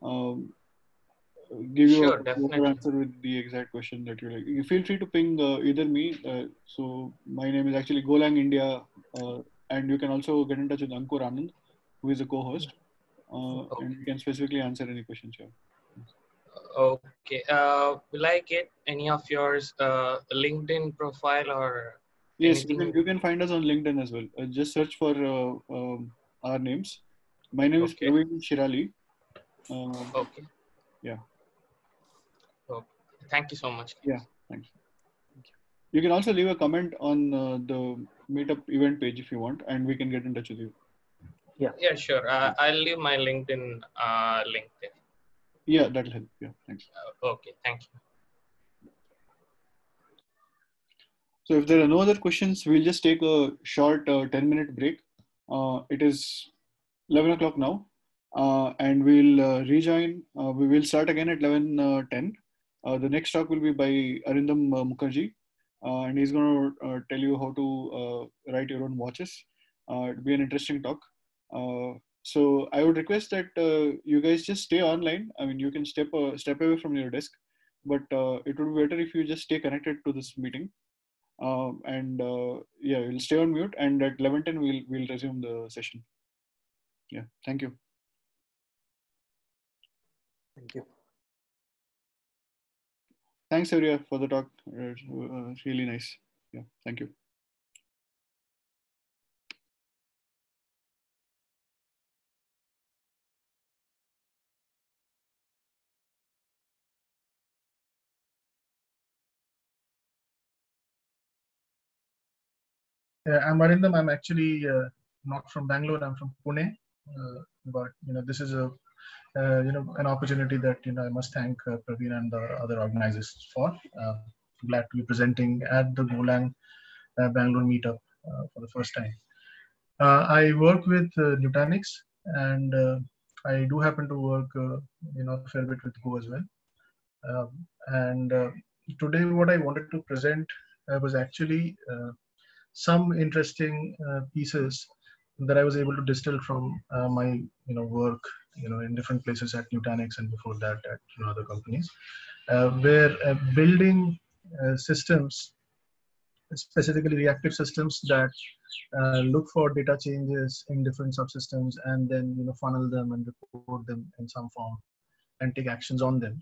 give you Sure, a definitely. answer with the exact question that you like. You feel free to ping either me. So my name is actually Golang India, and you can also get in touch with Ankur Anand, who is a co-host, and we can specifically answer any questions here. Okay. Will I get any of yours LinkedIn profile or Yes, anything? you can find us on LinkedIn as well. Just search for our names. My name is Okay. Praveen Shirali. Okay. Yeah. Okay. Thank you so much. Yeah. Thanks. You can also leave a comment on the meetup event page if you want, and we can get in touch with you. Yeah, sure. I'll leave my LinkedIn link there. Yeah, that'll help. Yeah, thanks. Okay, thank you. So if there are no other questions, we'll just take a short 10-minute break. It is 11 o'clock now, and we'll rejoin. We will start again at 11:10. The next talk will be by Arindam Mukherjee, and he's going to tell you how to write your own watches. It'll be an interesting talk. So I would request that you guys just stay online. I mean, you can step away from your desk, but it would be better if you just stay connected to this meeting. Yeah, we'll stay on mute, and at 11:10 we'll resume the session. Yeah, thank you. Thank you. Thanks, Surya, for the talk. Really nice. Yeah, thank you. I'm Arindam. I'm actually not from Bangalore. I'm from Pune. But this is a an opportunity that I must thank Praveen and the other organizers for. Glad to be presenting at the Golang Bangalore meetup for the first time. I work with Nutanix, and I do happen to work a fair bit with Go as well. And today, what I wanted to present was actually some interesting pieces that I was able to distill from my work in different places at Nutanix and before that at other companies, where building systems, specifically reactive systems that look for data changes in different subsystems and then funnel them and report them in some form and take actions on them.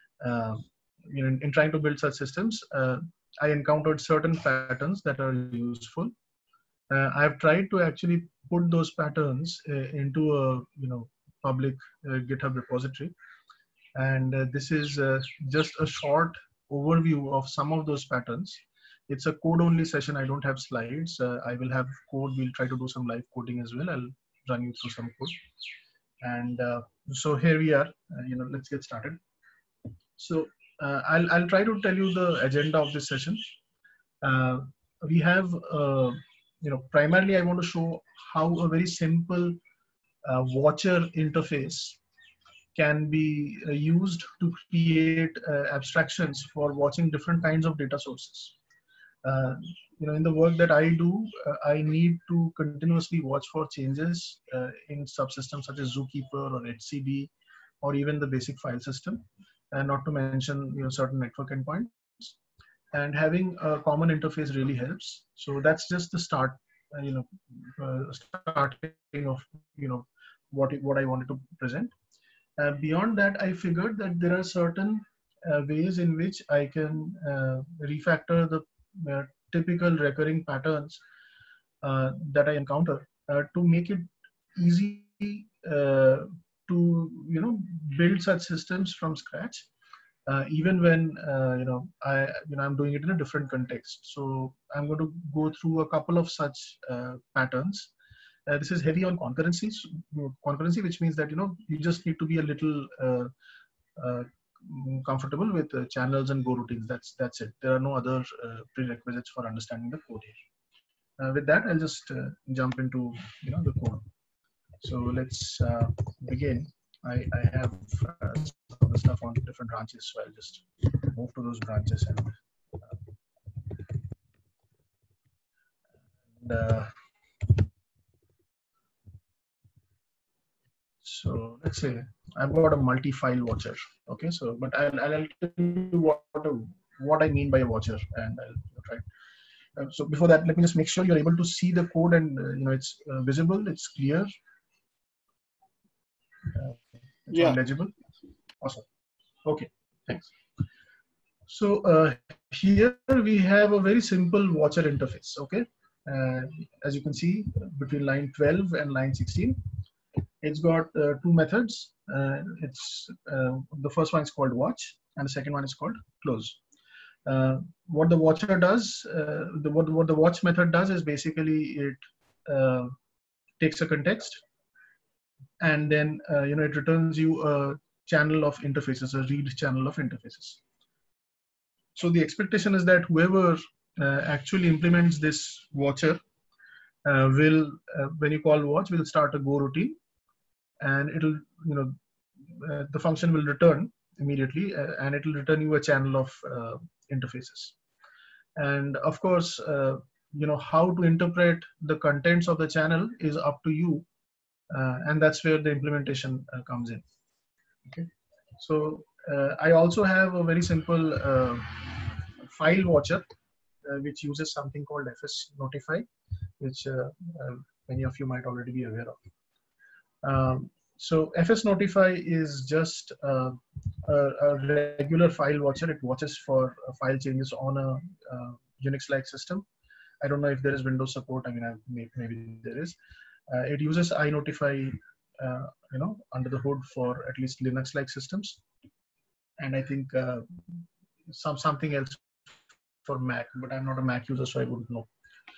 In trying to build such systems, I encountered certain patterns that are useful. I've tried to actually put those patterns into a public GitHub repository, and this is just a short overview of some of those patterns. It's a code-only session. I don't have slides. I will have code. We'll try to do some live coding as well. I'll run you through some code. And so here we are. Let's get started. So I'll try to tell you the agenda of this session. We have, primarily I want to show how a very simple watcher interface can be used to create abstractions for watching different kinds of data sources. In the work that I do, I need to continuously watch for changes in subsystems such as Zookeeper or HCB, or even the basic file system, and not to mention certain network endpoints. And having a common interface really helps. So that's just the start, starting of what I wanted to present. Beyond that, I figured that there are certain ways in which I can refactor the typical recurring patterns that I encounter to make it easy to build such systems from scratch, even when I'm doing it in a different context. So I'm going to go through a couple of such patterns. This is heavy on concurrency, which means that you just need to be a little comfortable with channels and go routines. That's it. There are no other prerequisites for understanding the code here. With that, I'll just jump into the code. So let's begin. I have some of the stuff on different branches, so I'll just move to those branches and let's say I've got a multi-file watcher. Okay, so but I'll tell you what I mean by a watcher, and I'll try. So before that, let me just make sure you're able to see the code and it's visible, it's clear, it's all legible. Awesome. Okay, thanks. So here we have a very simple watcher interface. Okay, as you can see between line 12 and line 16, it's got two methods. The first one is called watch, and the second one is called close. What the watcher does, what the watch method does is basically it takes a context, and then it returns you a channel of interfaces, a read channel of interfaces. So the expectation is that whoever actually implements this watcher will, when you call watch, will start a Go routine, and it'll, the function will return immediately, and it will return you a channel of interfaces. And of course, how to interpret the contents of the channel is up to you, and that's where the implementation comes in. Okay, so I also have a very simple file watcher which uses something called FS Notify, which many of you might already be aware of. So FS Notify is just a regular file watcher. It watches for file changes on a Unix-like system. I don't know if there is Windows support. I mean, maybe there is. It uses iNotify, under the hood for at least Linux-like systems, and I think something else for Mac. But I'm not a Mac user, so I wouldn't know.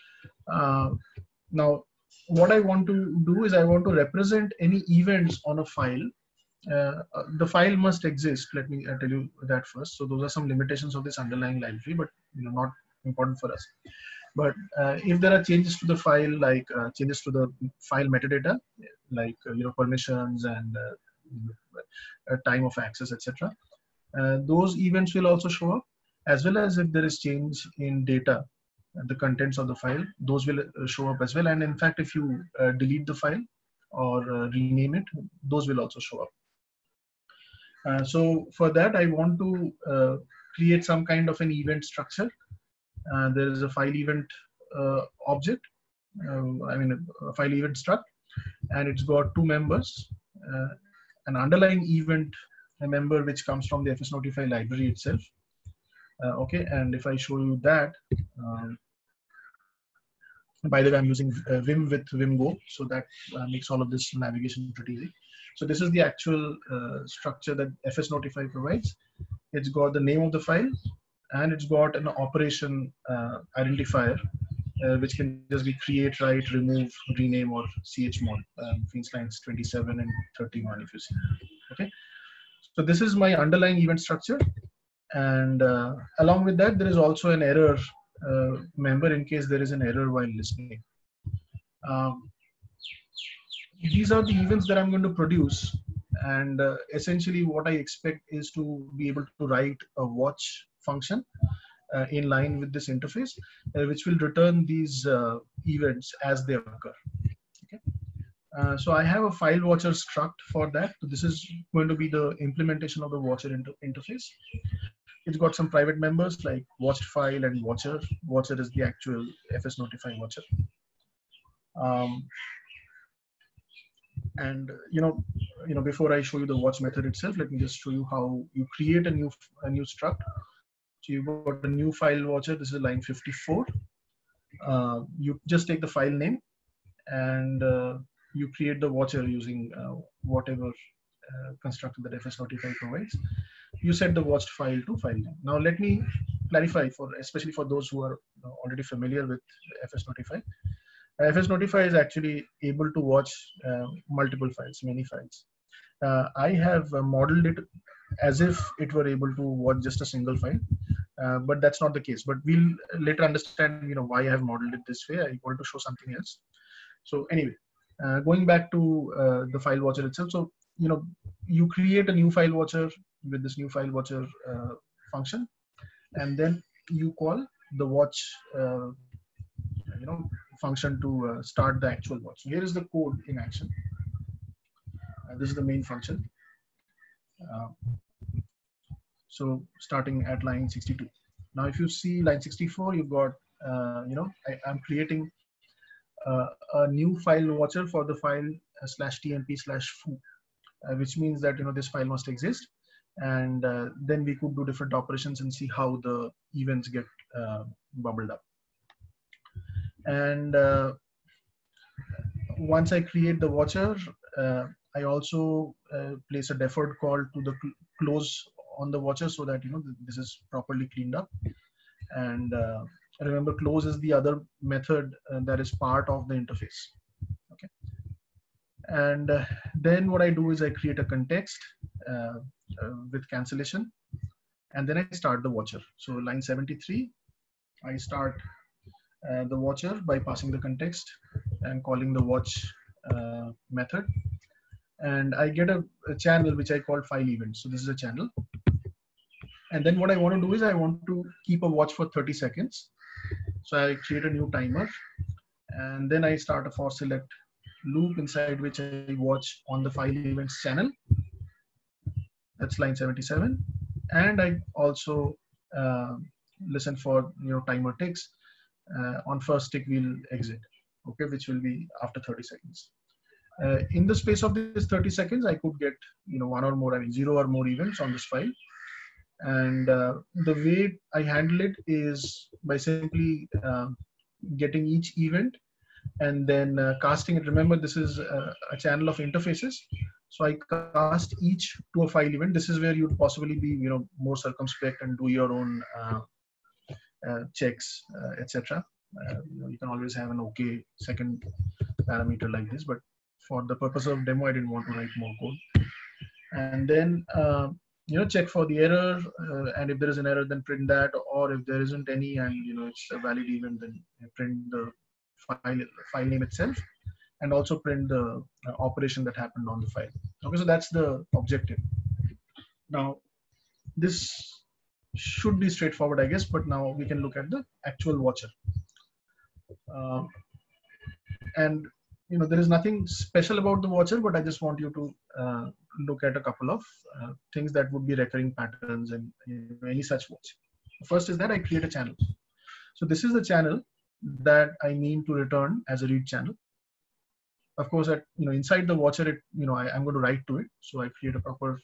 Now, what I want to do is I want to represent any events on a file. The file must exist. Let me tell you that first. So those are some limitations of this underlying library, but not important for us. But if there are changes to the file, like changes to the file metadata, like permissions and time of access, etc., those events will also show up, as well as if there is change in data, the contents of the file, those will show up as well. And in fact, if you delete the file or rename it, those will also show up. So for that, I want to create some kind of an event structure. There is a file event object, a file event struct, and it's got two members, an underlying event, a member which comes from the FS Notify library itself. Okay, and if I show you that, by the way, I'm using Vim with Vimgo, so that makes all of this navigation pretty easy. So this is the actual structure that FS Notify provides. It's got the name of the file, and it's got an operation identifier, which can just be create, write, remove, rename, or chmod, things lines 27 and 31 if you see. Okay, so this is my underlying event structure, and along with that, there is also an error member in case there is an error while listening. These are the events that I'm going to produce, and essentially what I expect is to be able to write a watch function in line with this interface, which will return these events as they occur. Okay. So I have a file watcher struct for that. So this is going to be the implementation of the watcher interface. It's got some private members like watched file and watcher. Watcher is the actual FS Notify watcher. And before I show you the watch method itself, let me just show you how you create a new struct. So you've got a new file watcher. This is line 54. You just take the file name and you create the watcher using whatever constructor that FS Notify provides. You set the watched file to file name. Now let me clarify, especially for those who are already familiar with FS Notify. FS Notify is actually able to watch multiple files, many files. I have modeled it as if it were able to watch just a single file, but that's not the case. But we'll later understand, why I have modeled it this way. I want to show something else. So anyway, going back to the file watcher itself. So you create a new file watcher with this new file watcher function, and then you call the watch function to start the actual watch. So here is the code in action. This is the main function. So starting at line 62. Now, if you see line 64, you've got, I'm creating a new file watcher for the file /tmp/foo, which means that, this file must exist. And then we could do different operations and see how the events get bubbled up. And once I create the watcher, I also place a deferred call to the close on the watcher so that this is properly cleaned up. And remember, close is the other method that is part of the interface. Okay. And then what I do is I create a context with cancellation, and then I start the watcher. So line 73, I start the watcher by passing the context and calling the watch method. And I get a channel which I call file event. So this is a channel. And then what I want to do is I want to keep a watch for 30 seconds. So I create a new timer, and then I start a for select loop inside which I watch on the file events channel. That's line 77. And I also listen for timer ticks. On first tick we'll exit, okay, which will be after 30 seconds. In the space of this 30 seconds, I could get one or more, 0 or more events on this file. And the way I handle it is by simply getting each event and then casting it. Remember, this is a channel of interfaces. So I cast each to a file event. This is where you'd possibly be more circumspect and do your own checks, etc. You can always have an OK second parameter like this, but for the purpose of demo, I didn't want to write more code. And then check for the error, and if there is an error, then print that, or if there isn't any and it's a valid event, then print the file name itself, and also print the operation that happened on the file. Okay, so that's the objective. Now, this should be straightforward, I guess, but now we can look at the actual watcher. And there is nothing special about the watcher, but I just want you to look at a couple of things that would be recurring patterns in any such watch. First is that I create a channel. So this is the channel that I mean to return as a read channel. Of course, inside the watcher, I'm going to write to it. So I create a proper,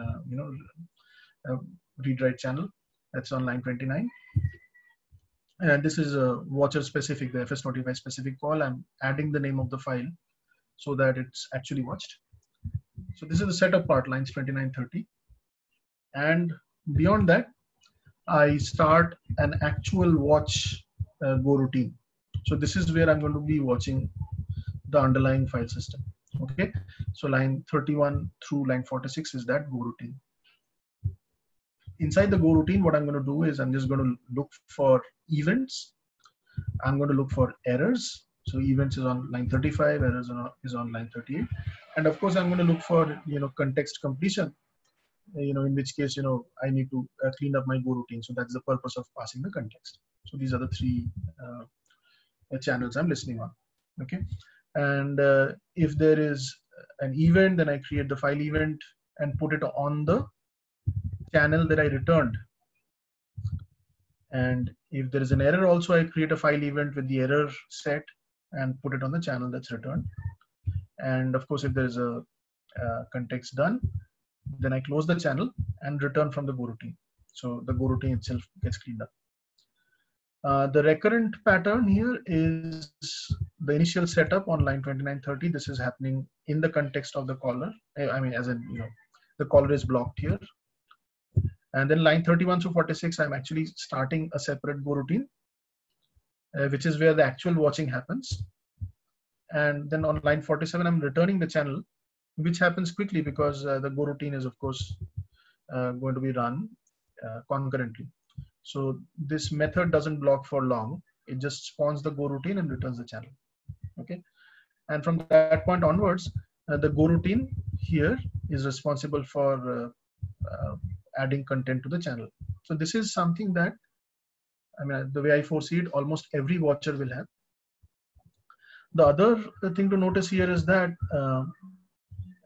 read-write channel. That's on line 29. And this is a watcher specific, the FS25 specific call. I'm adding the name of the file so that it's actually watched. So this is the setup part, lines 29, 30. And beyond that, I start an actual watch go routine. So this is where I'm going to be watching the underlying file system. Okay. So line 31 through line 46 is that go routine. Inside the go routine, what I'm going to do is I'm just going to look for events. I'm going to look for errors. So events is on line 35, errors is on line 38. And of course, I'm going to look for, context completion, in which case, I need to clean up my go routine. So that's the purpose of passing the context. So these are the three channels I'm listening on. Okay. And if there is an event, then I create the file event and put it on the channel that I returned. And if there is an error also, I create a file event with the error set and put it on the channel that's returned. And of course, if there is a context done, then I close the channel and return from the go routine. So the go routine itself gets cleaned up. The recurrent pattern here is the initial setup on line 29, 30. This is happening in the context of the caller. I mean, as in, the caller is blocked here. And then line 31 to 46, I'm actually starting a separate go routine, which is where the actual watching happens. And then on line 47, I'm returning the channel, which happens quickly because the go routine is, of course, going to be run concurrently. So this method doesn't block for long. It just spawns the go routine and returns the channel. Okay. And from that point onwards, the go routine here is responsible for adding content to the channel. So this is something that, the way I foresee it, almost every watcher will have. The other thing to notice here is that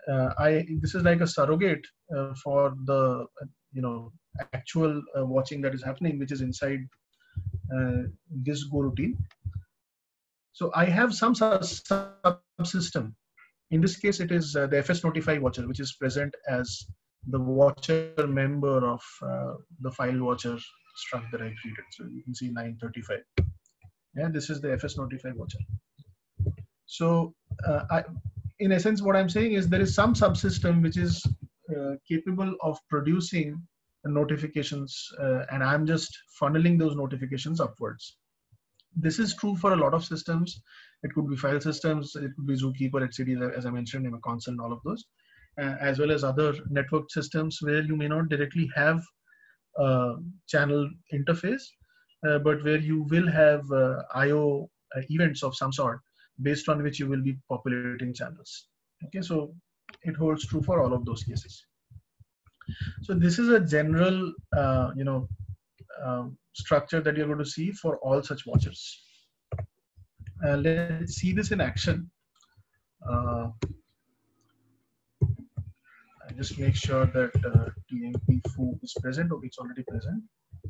this is like a surrogate for the actual watching that is happening, which is inside this Go routine. So I have some subsystem. In this case, it is the FS Notify watcher, which is present as the watcher member of the file watcher struct that I created. So you can see 935. Yeah, this is the FS Notify watcher. So in essence, what I'm saying is there is some subsystem which is capable of producing notifications, and I'm just funneling those notifications upwards. This is true for a lot of systems. It could be file systems, it could be Zookeeper, etcd, as I mentioned, in a console, all of those, as well as other network systems where you may not directly have a channel interface, but where you will have IO events of some sort based on which you will be populating channels. Okay, so it holds true for all of those cases. So this is a general, structure that you're going to see for all such watchers. Let's see this in action. I just make sure that TMP foo is present. Okay, it's already present.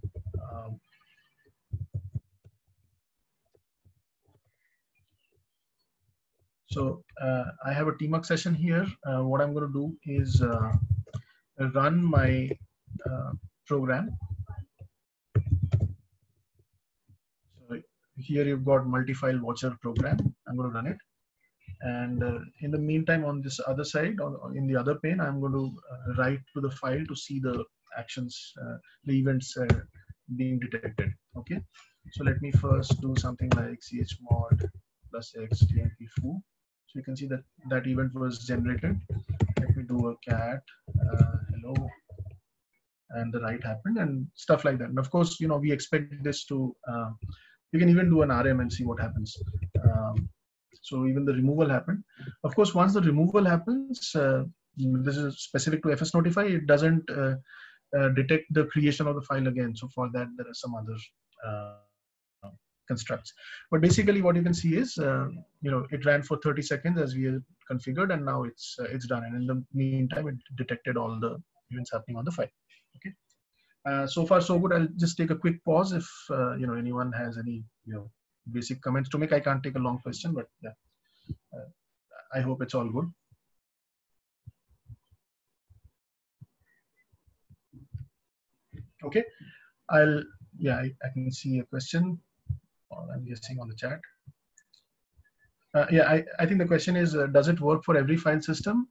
So I have a TMUX session here. What I'm going to do is run my program. So here you've got multi-file watcher program. I'm going to run it. And in the meantime, on this other side, in the other pane, I'm going to write to the file to see the actions, the events being detected. Okay. So let me first do something like chmod +x tmp foo. So you can see that that event was generated. Let me do a cat hello, and the write happened and stuff like that. And of course, we expect this to. You can even do an RM and see what happens. So even the removal happened. Of course, once the removal happens, this is specific to FS Notify. It doesn't detect the creation of the file again. So for that, there are some other constructs. But basically, what you can see is, it ran for 30 seconds as we had configured, and now it's done. And in the meantime, it detected all the events happening on the file. Okay. So far, so good. I'll just take a quick pause if anyone has any basic comments to make. I can't take a long question, but yeah, I hope it's all good. Okay, I can see a question. I'm guessing on the chat. I think the question is, does it work for every file system?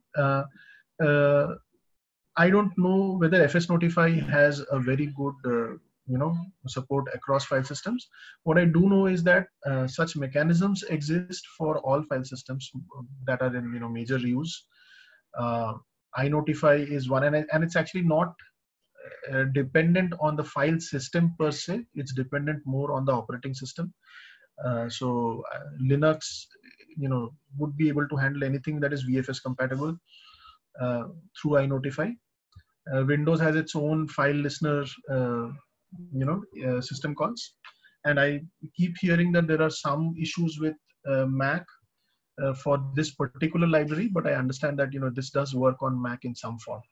I don't know whether FS Notify has a very good support across file systems. What I do know is that such mechanisms exist for all file systems that are in major use. iNotify is one, and it's actually not dependent on the file system per se. It's dependent more on the operating system. So Linux, would be able to handle anything that is VFS compatible through iNotify. Windows has its own file listener, system calls, and I keep hearing that there are some issues with Mac for this particular library, but I understand that this does work on Mac in some form.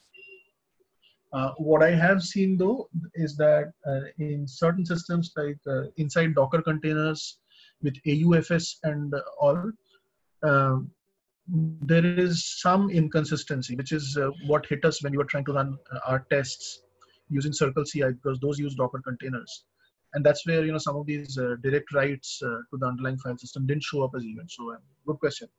What I have seen though is that in certain systems, like inside Docker containers with AUFS and all, there is some inconsistency, which is what hit us when you were trying to run our tests using Circle CI, because those use Docker containers. And that's where some of these direct writes to the underlying file system didn't show up as events. So good question.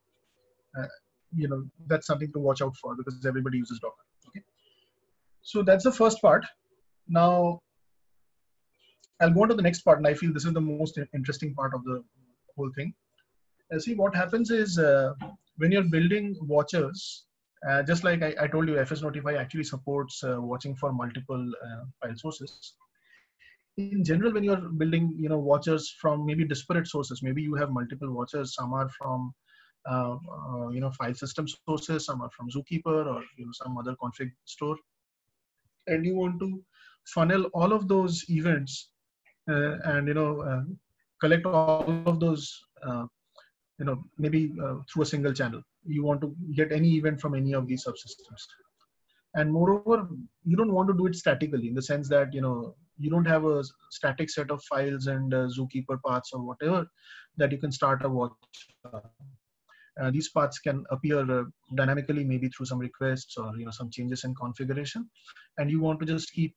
That's something to watch out for because everybody uses Docker. Okay. So that's the first part. Now I'll go on to the next part, and I feel this is the most interesting part of the whole thing. See, what happens is when you're building watchers, just like I told you, FS Notify actually supports watching for multiple file sources. In general, when you're building, watchers from maybe disparate sources, maybe you have multiple watchers. Some are from, file system sources. Some are from Zookeeper or some other config store, and you want to funnel all of those events and collect all of those maybe through a single channel. You want to get any event from any of these subsystems. And moreover, you don't want to do it statically, in the sense that, you don't have a static set of files and Zookeeper paths or whatever that you can start a watch. These paths can appear dynamically, maybe through some requests or some changes in configuration, and you want to just keep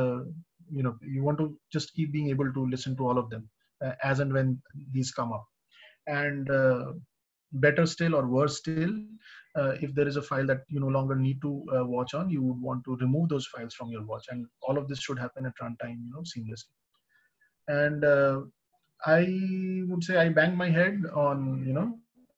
being able to listen to all of them as and when these come up. And better still, or worse still, if there is a file that you no longer need to watch on, you would want to remove those files from your watch, and all of this should happen at runtime, seamlessly. And I would say I banged my head on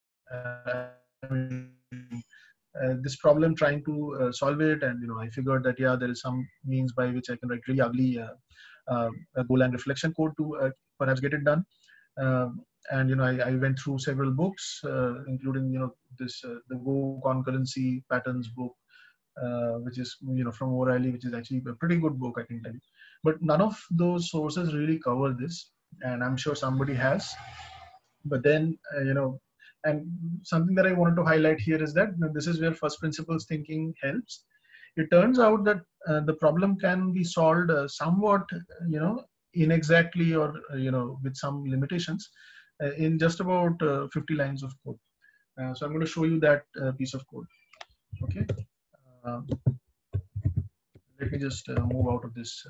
this problem, trying to solve it, and I figured that there is some means by which I can write really ugly Golang reflection code to perhaps get it done. And I went through several books, including the Go concurrency patterns book, which is from O'Reilly, which is actually a pretty good book, I can tell you. But none of those sources really cover this, and I'm sure somebody has. But then and something that I wanted to highlight here is that this is where first principles thinking helps. It turns out that the problem can be solved somewhat inexactly, or with some limitations, in just about 50 lines of code. So I'm going to show you that piece of code. Okay. Let me just move out of this.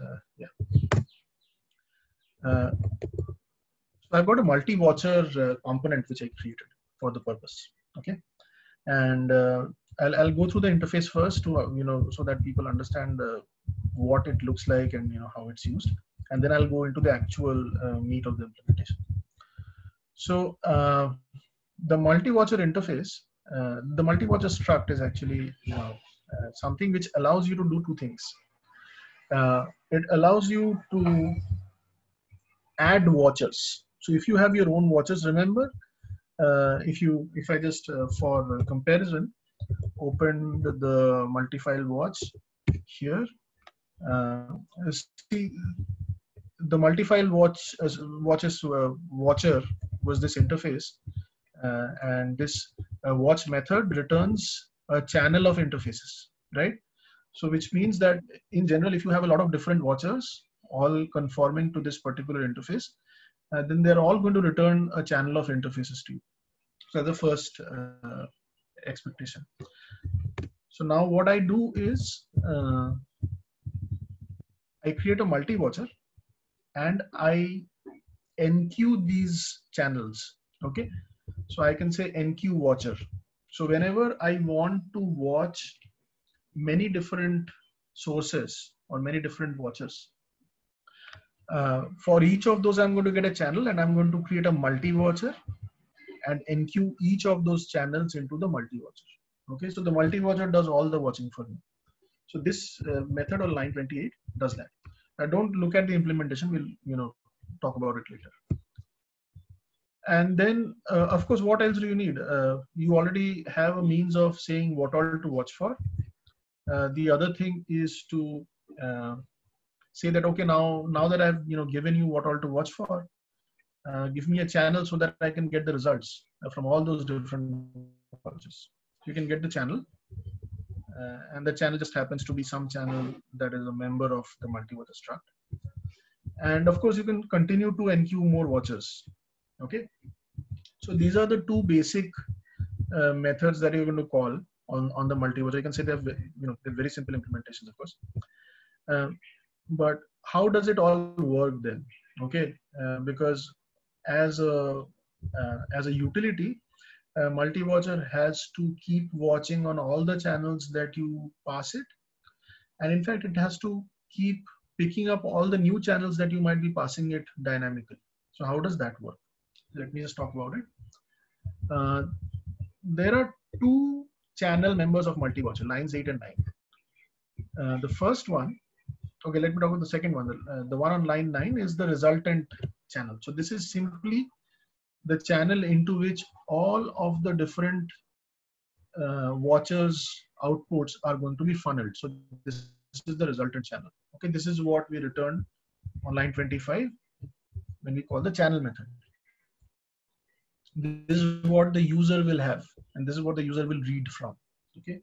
So I've got a multi-watcher component which I created for the purpose. Okay. And I'll go through the interface first to so that people understand what it looks like and how it's used, and then I'll go into the actual meat of the implementation. So the multi-watcher interface, the multi-watcher struct is actually something which allows you to do two things. It allows you to add watchers. So if you have your own watchers, remember, if I just for comparison opened the multi-file watch here, see the multi-file watcher was this interface, and this watch method returns a channel of interfaces, right? So which means that in general, if you have a lot of different watchers all conforming to this particular interface, then they're all going to return a channel of interfaces to you. So the first expectation. So now what I do is I create a multi-watcher and I enqueue these channels. Okay, so I can say enqueue watcher. So whenever I want to watch many different sources or many different watchers, for each of those I'm going to get a channel, and I'm going to create a multi-watcher and enqueue each of those channels into the multi-watcher. Okay, so the multi-watcher does all the watching for me. So this method on line 28 does that. Now don't look at the implementation, we'll talk about it later. And then of course, what else do you need? You already have a means of saying what all to watch for. The other thing is to say that, okay, now that I've given you what all to watch for, give me a channel so that I can get the results from all those different watches. You can get the channel, and the channel just happens to be some channel that is a member of the multi-watcher struct. And of course, you can continue to enqueue more watchers. Okay, so these are the two basic methods that you're going to call on the multi-watcher. You can say they're very simple implementations, of course. But how does it all work then? Okay, because as a utility, multi-watcher has to keep watching on all the channels that you pass it, and in fact, it has to keep picking up all the new channels that you might be passing it dynamically. So how does that work? Let me just talk about it. There are two channel members of multi-watcher, lines 8 and 9. The first one, okay, let me talk about the second one. The one on line 9 is the resultant channel. So this is simply the channel into which all of the different watchers outputs are going to be funneled. So this is the resultant channel. Okay, this is what we return on line 25 when we call the channel method. this is what the user will have, and this is what the user will read from. Okay.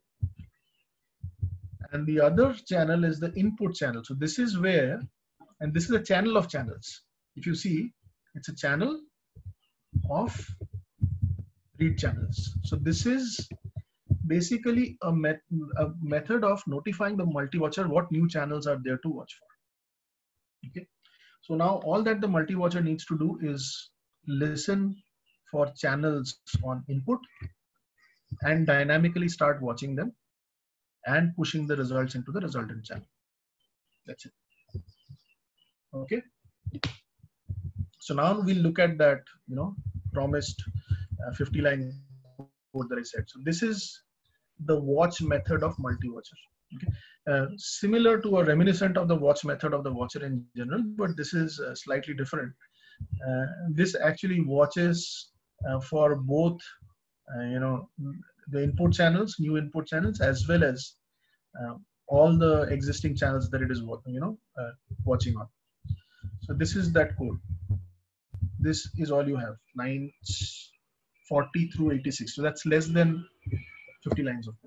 And the other channel is the input channel. So this is where, and this is a channel of channels. If you see, it's a channel of read channels. So this is basically a method of notifying the multi-watcher what new channels are there to watch for. Okay. So now all that the multi-watcher needs to do is listen for channels on input and dynamically start watching them and pushing the results into the resultant channel. That's it. Okay. So now we'll look at that, promised 50-line code that I said. So this is the watch method of multi-watcher. Okay. Similar to or reminiscent of the watch method of the watcher in general, but this is slightly different. This actually watches for both, the input channels, new input channels, as well as all the existing channels that it is, watching on. So this is that code. This is all you have, lines 40 through 86. So that's less than 50 lines of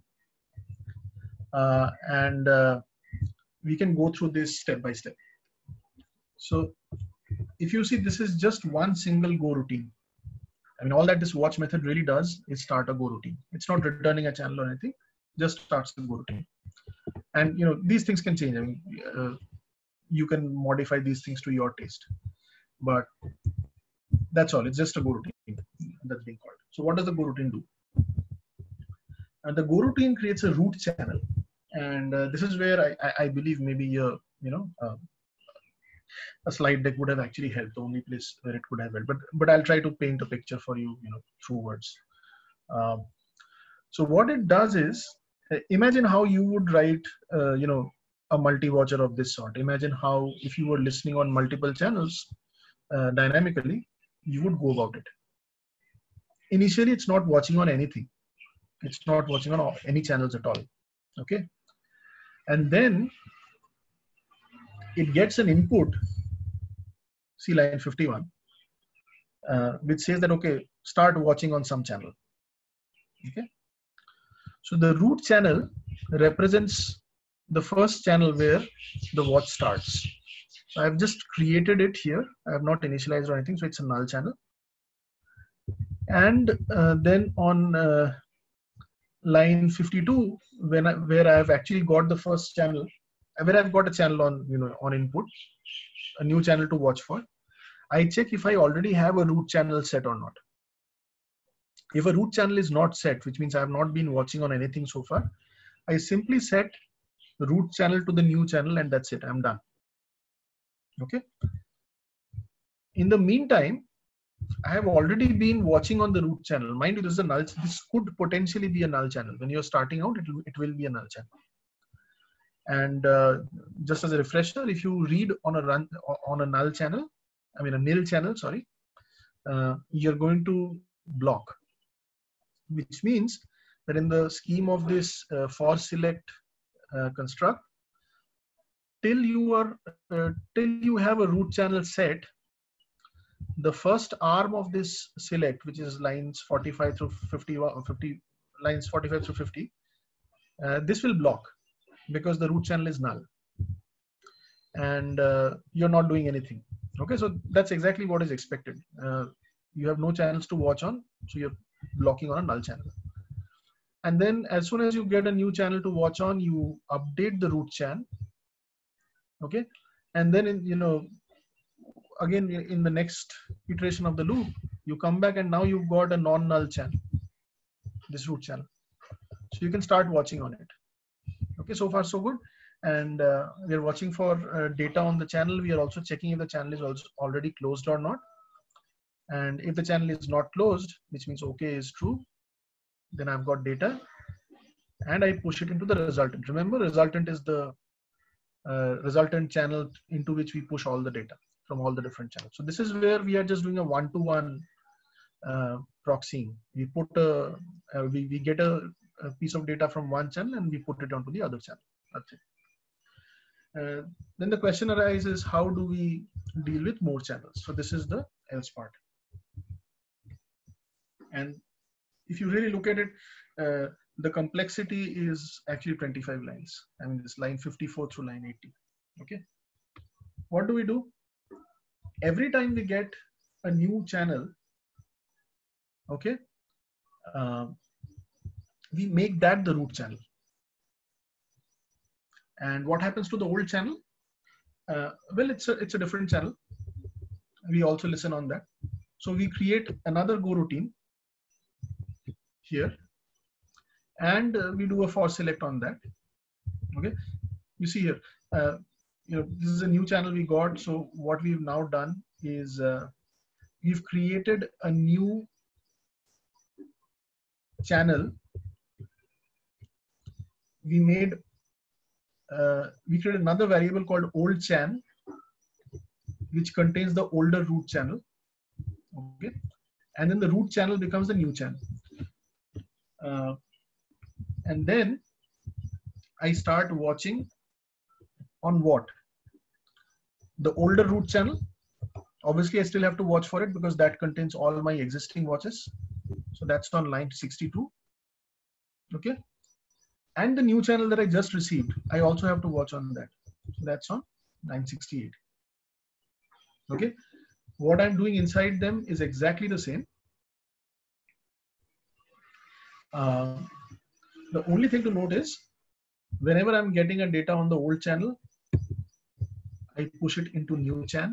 code. We can go through this step by step. So if you see, this is just one single go routine. I mean, all that this watch method really does is start a go routine. It's not returning a channel or anything, just starts the go routine. And these things can change. I mean, you can modify these things to your taste, but that's all. It's just a go routine that's being called. So what does the go routine do? And the go routine creates a root channel, and this is where I believe maybe a slide deck would have actually helped. The only place where it could have helped, but I'll try to paint a picture for you, through words. So what it does is, imagine how you would write, a multi-watcher of this sort. Imagine how, if you were listening on multiple channels dynamically, you would go about it. Initially, it's not watching on anything. It's not watching on any channels at all. Okay. And then it gets an input, see line 51, which says that, okay, start watching on some channel. Okay. So the root channel represents the first channel where the watch starts. So I've just created it here. I have not initialized or anything. So it's a null channel. And then on line 52, where I've actually got the first channel, where I've got a channel on, on input, a new channel to watch for, I check if I already have a root channel set or not. If a root channel is not set, which means I have not been watching on anything so far, I simply set the root channel to the new channel, and that's it. I'm done. Okay. In the meantime, I have already been watching on the root channel. Mind you, this is a null. This could potentially be a null channel. When you're starting out, it will be a null channel. And just as a refresher, if you read on a null channel, I mean a nil channel, sorry, you're going to block, which means that in the scheme of this for select construct, till you have a root channel set, the first arm of this select, which is lines 45 through 51 or 50 lines 45 through 50, this will block because the root channel is null, and you're not doing anything. Okay, so that's exactly what is expected. You have no channels to watch on, so you're blocking on a null channel. And then as soon as you get a new channel to watch on, you update the root channel. Okay, and then again in the next iteration of the loop, you come back and now you've got a non-null channel, this root channel, so you can start watching on it. Okay, so far so good. And we are watching for data on the channel. We are also checking if the channel is also already closed or not. And if the channel is not closed, which means okay is true, then I've got data and I push it into the resultant. Remember, resultant is the resultant channel into which we push all the data from all the different channels. So this is where we are just doing a one-to-one proxying. We put we get a piece of data from one channel and we put it onto the other channel. That's it. Then the question arises, how do we deal with more channels? So this is the else part. And if you really look at it, the complexity is actually 25 lines. I mean, this line 54 through line 80. Okay. What do we do? Every time we get a new channel, okay, we make that the root channel. And what happens to the old channel? Well, it's a different channel. We also listen on that. So we create another go routine here, and we do a for select on that. Okay, you see here, this is a new channel we got. So what we've now done is we've created a new channel. We created another variable called old chan, which contains the older root channel. Okay, and then the root channel becomes the new channel. And then I start watching on what? The older root channel. Obviously, I still have to watch for it because that contains all my existing watches. So that's on line 62. Okay. And the new channel that I just received, I also have to watch on that. So that's on line 68. Okay. What I'm doing inside them is exactly the same. The only thing to note is whenever I'm getting a data on the old channel, I push it into new chan.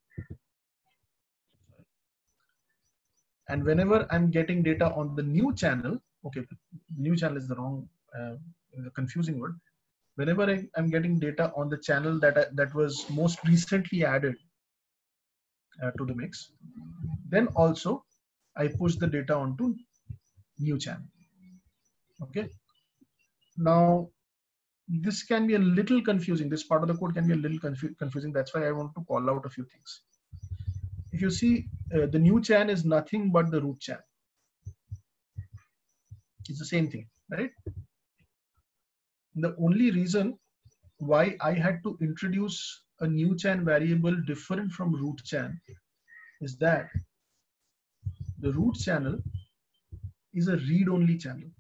And whenever I'm getting data on the new channel, okay, new channel is the wrong, the confusing word. Whenever I'm getting data on the channel that was most recently added to the mix, then also I push the data onto new channel. Okay. Now, this can be a little confusing. This part of the code can be a little confusing. That's why I want to call out a few things. If you see, the new chan is nothing but the root chan. It's the same thing, right? The only reason why I had to introduce a new chan variable different from root chan is that the root channel is a read-only channel.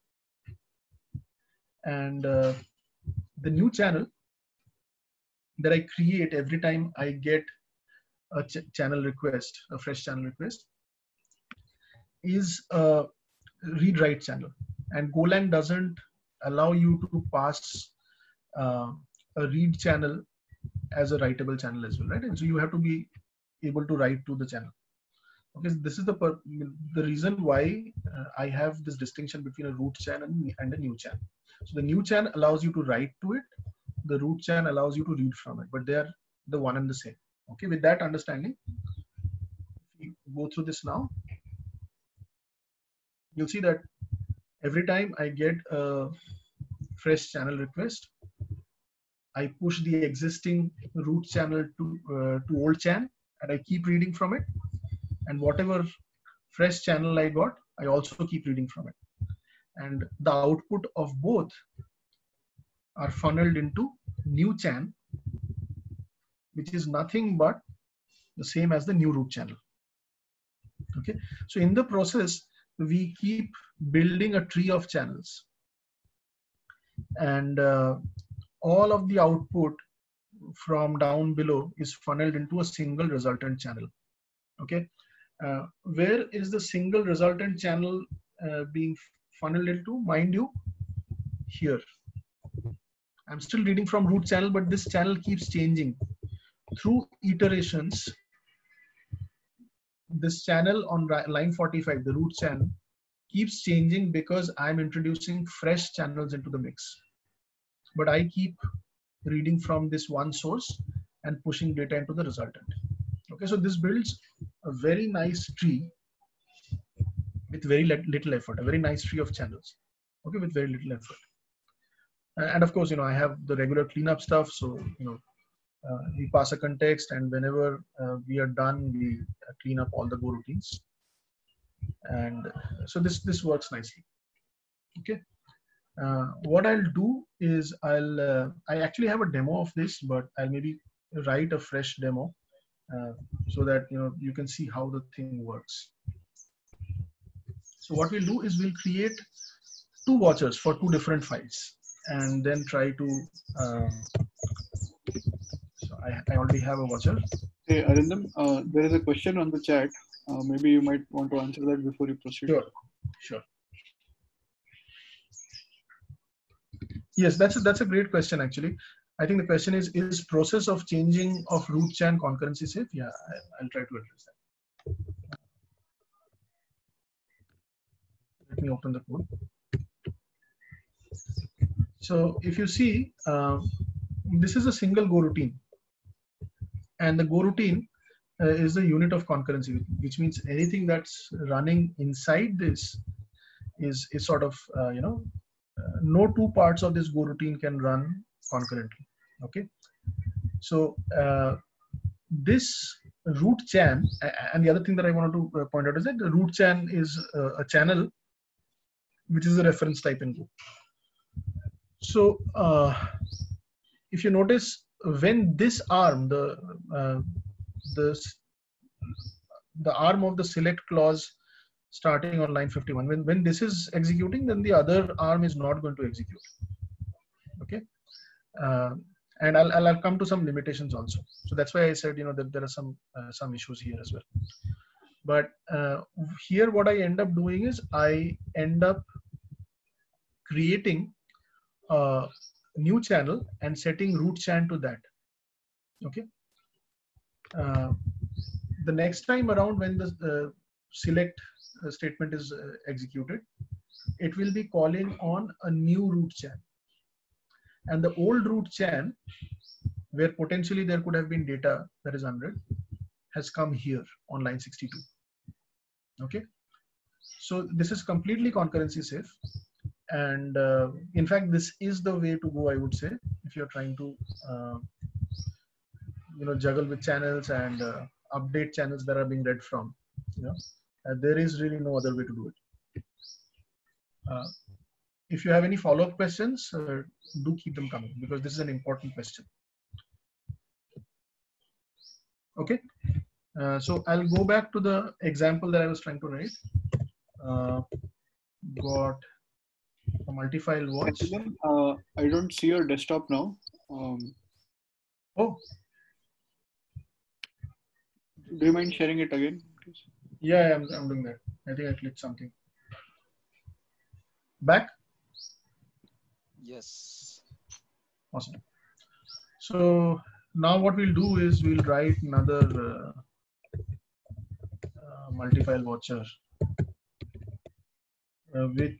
And the new channel that I create every time I get a channel request, a fresh channel request, is a read-write channel. And Golang doesn't allow you to pass a read channel as a writable channel as well, right? And so you have to be able to write to the channel. Okay, so this is the reason why I have this distinction between a root chan and a new chan. So the new chan allows you to write to it. The root chan allows you to read from it, but they are the one and the same. Okay, with that understanding, if we go through this now, you'll see that every time I get a fresh channel request, I push the existing root channel to old chan, and I keep reading from it. And whatever fresh channel I got, I also keep reading from it. And the output of both are funneled into new chan, which is nothing but the same as the new root channel. Okay, so in the process, we keep building a tree of channels, and all of the output from down below is funneled into a single resultant channel. Okay, where is the single resultant channel being funneled into? Mind you, here. I'm still reading from root channel, but this channel keeps changing. Through iterations, this channel on line 45, the root channel, keeps changing because I'm introducing fresh channels into the mix. But I keep reading from this one source and pushing data into the resultant. Okay, so this builds a very nice tree with very little effort, a very nice tree of channels. Okay, with very little effort. And of course, I have the regular cleanup stuff. So, we pass a context, and whenever we are done, we clean up all the go routines. And so this works nicely. Okay. What I'll do is I actually have a demo of this, but I'll maybe write a fresh demo so that you can see how the thing works. So what we'll do is we'll create 2 watchers for 2 different files, and then try to. So I already have a watcher. Hey Arindam, there is a question on the chat. Maybe you might want to answer that before you proceed. Sure. Yes, that's a great question actually. I think the question is process of changing of root chan concurrency safe? Yeah, I'll try to address that. Let me open the code. So if you see, this is a single Go routine, and the Go routine is the unit of concurrency, which means anything that's running inside this is sort of no 2 parts of this Go routine can run concurrently. Okay, so this root chan, and the other thing that I wanted to point out is that the root chan is a channel which is a reference type in Go. So if you notice, when this arm, the arm of the select clause starting on line 51, when this is executing, then the other arm is not going to execute. Okay, and I'll come to some limitations also. So that's why I said that there are some issues here as well. But here what I end up doing is I end up creating a new channel and setting root chan to that. Okay. The next time around when the select statement is executed, it will be calling on a new root chan. And the old root chan, where potentially there could have been data that is unread, has come here on line 62. Okay. So this is completely concurrency safe. And in fact, this is the way to go, I would say, if you're trying to juggle with channels and update channels that are being read from. There is really no other way to do it. If you have any follow-up questions, do keep them coming, because this is an important question. Okay, so I'll go back to the example that I was trying to write. Got a multi-file watch. I don't see your desktop now. Oh. Do you mind sharing it again, please? Yeah, I'm doing that. I think I clicked something. Back? Yes. Awesome. So now what we'll do is we'll write another multi-file watcher with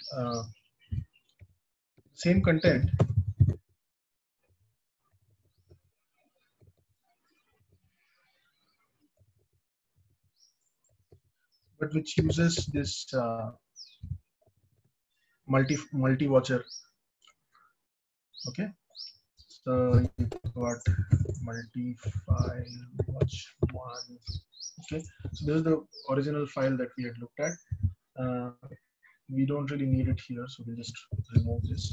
same content, but which uses this multi watcher. Okay, so you've got multi-file watch 1. Okay, so this is the original file that we had looked at. We don't really need it here, so we'll just remove this.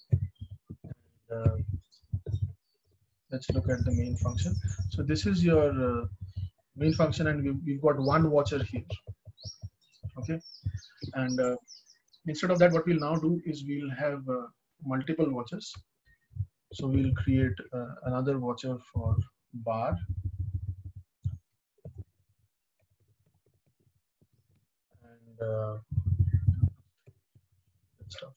Let's look at the main function. So this is your main function, and we've got one watcher here. Okay, and instead of that, what we'll now do is we'll have multiple watchers. So we'll create another watcher for bar. And stuff.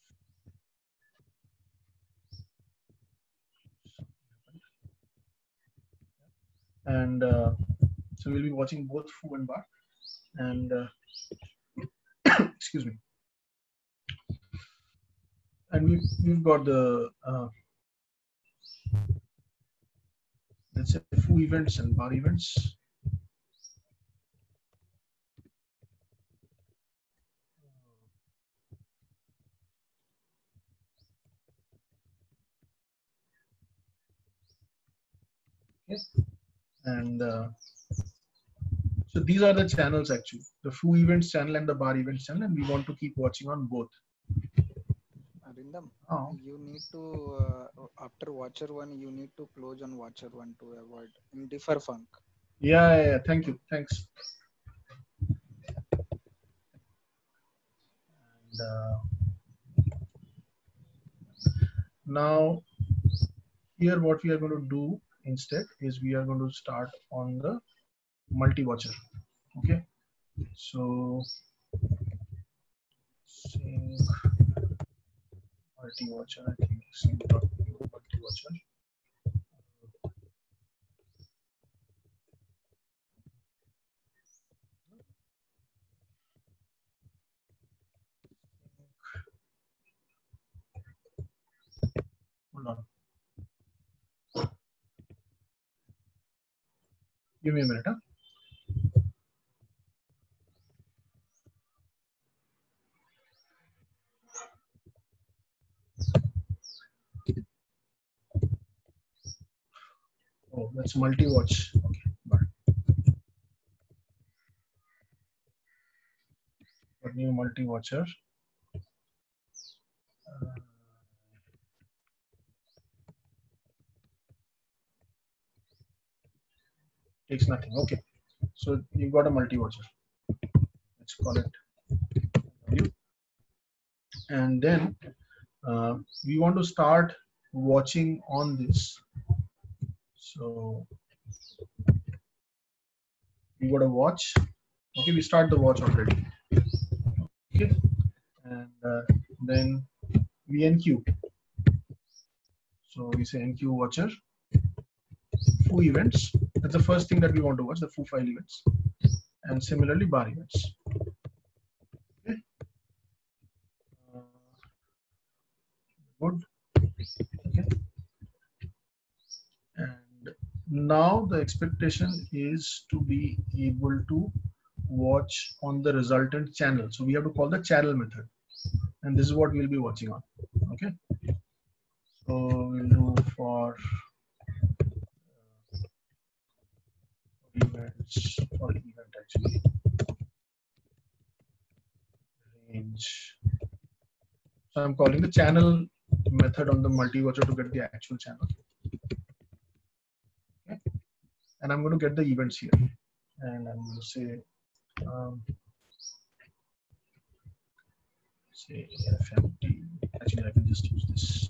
And so we'll be watching both foo and bar. And excuse me. And we've got the let's say foo events and bar events. Okay. And so these are the channels actually, the foo events channel and the bar events channel, and we want to keep watching on both. Arindam, you need to after watcher 1, you need to close on watcher 1 to avoid in differ func. Yeah. Thank you. Thanks. now here what we are going to do instead is we are going to start on the multi-watcher. Okay, so sync multi-watcher, I think sync multi-watcher. Hold on. Give me a minute, huh? Oh, that's multi-watch. Okay, got it. New multi-watcher. Takes nothing. Okay, so you've got a multi-watcher. Let's call it W. And then we want to start watching on this. So we got a watch. Okay, we start the watch already. Okay, and then we enqueue. So we say enqueue watcher foo events. That's the first thing that we want to watch, the foo file events, and similarly bar events. Okay. Good. Okay. And now the expectation is to be able to watch on the resultant channel. So we have to call the channel method, and this is what we'll be watching on. Okay. So we'll do for events or event actually range. So I'm calling the channel method on the multi-watcher to get the actual channel. Okay. And I'm going to get the events here, and I'm going to say say FMT. Actually, I can just use this.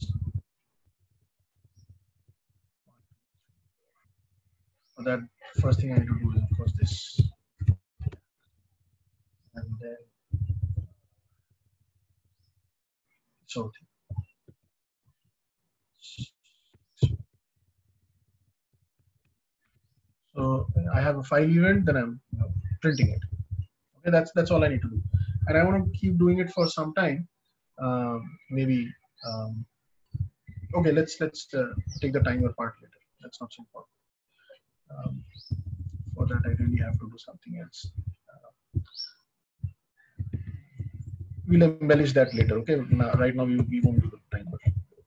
So that first thing I need to do is of course this, and then so. So I have a file event, then I'm printing it. Okay, that's all I need to do, and I want to keep doing it for some time. Maybe okay. Let's take the timer part later. That's not so important. For that, I really have to do something else. We'll embellish that later. Okay. Now, right now we won't do the timer.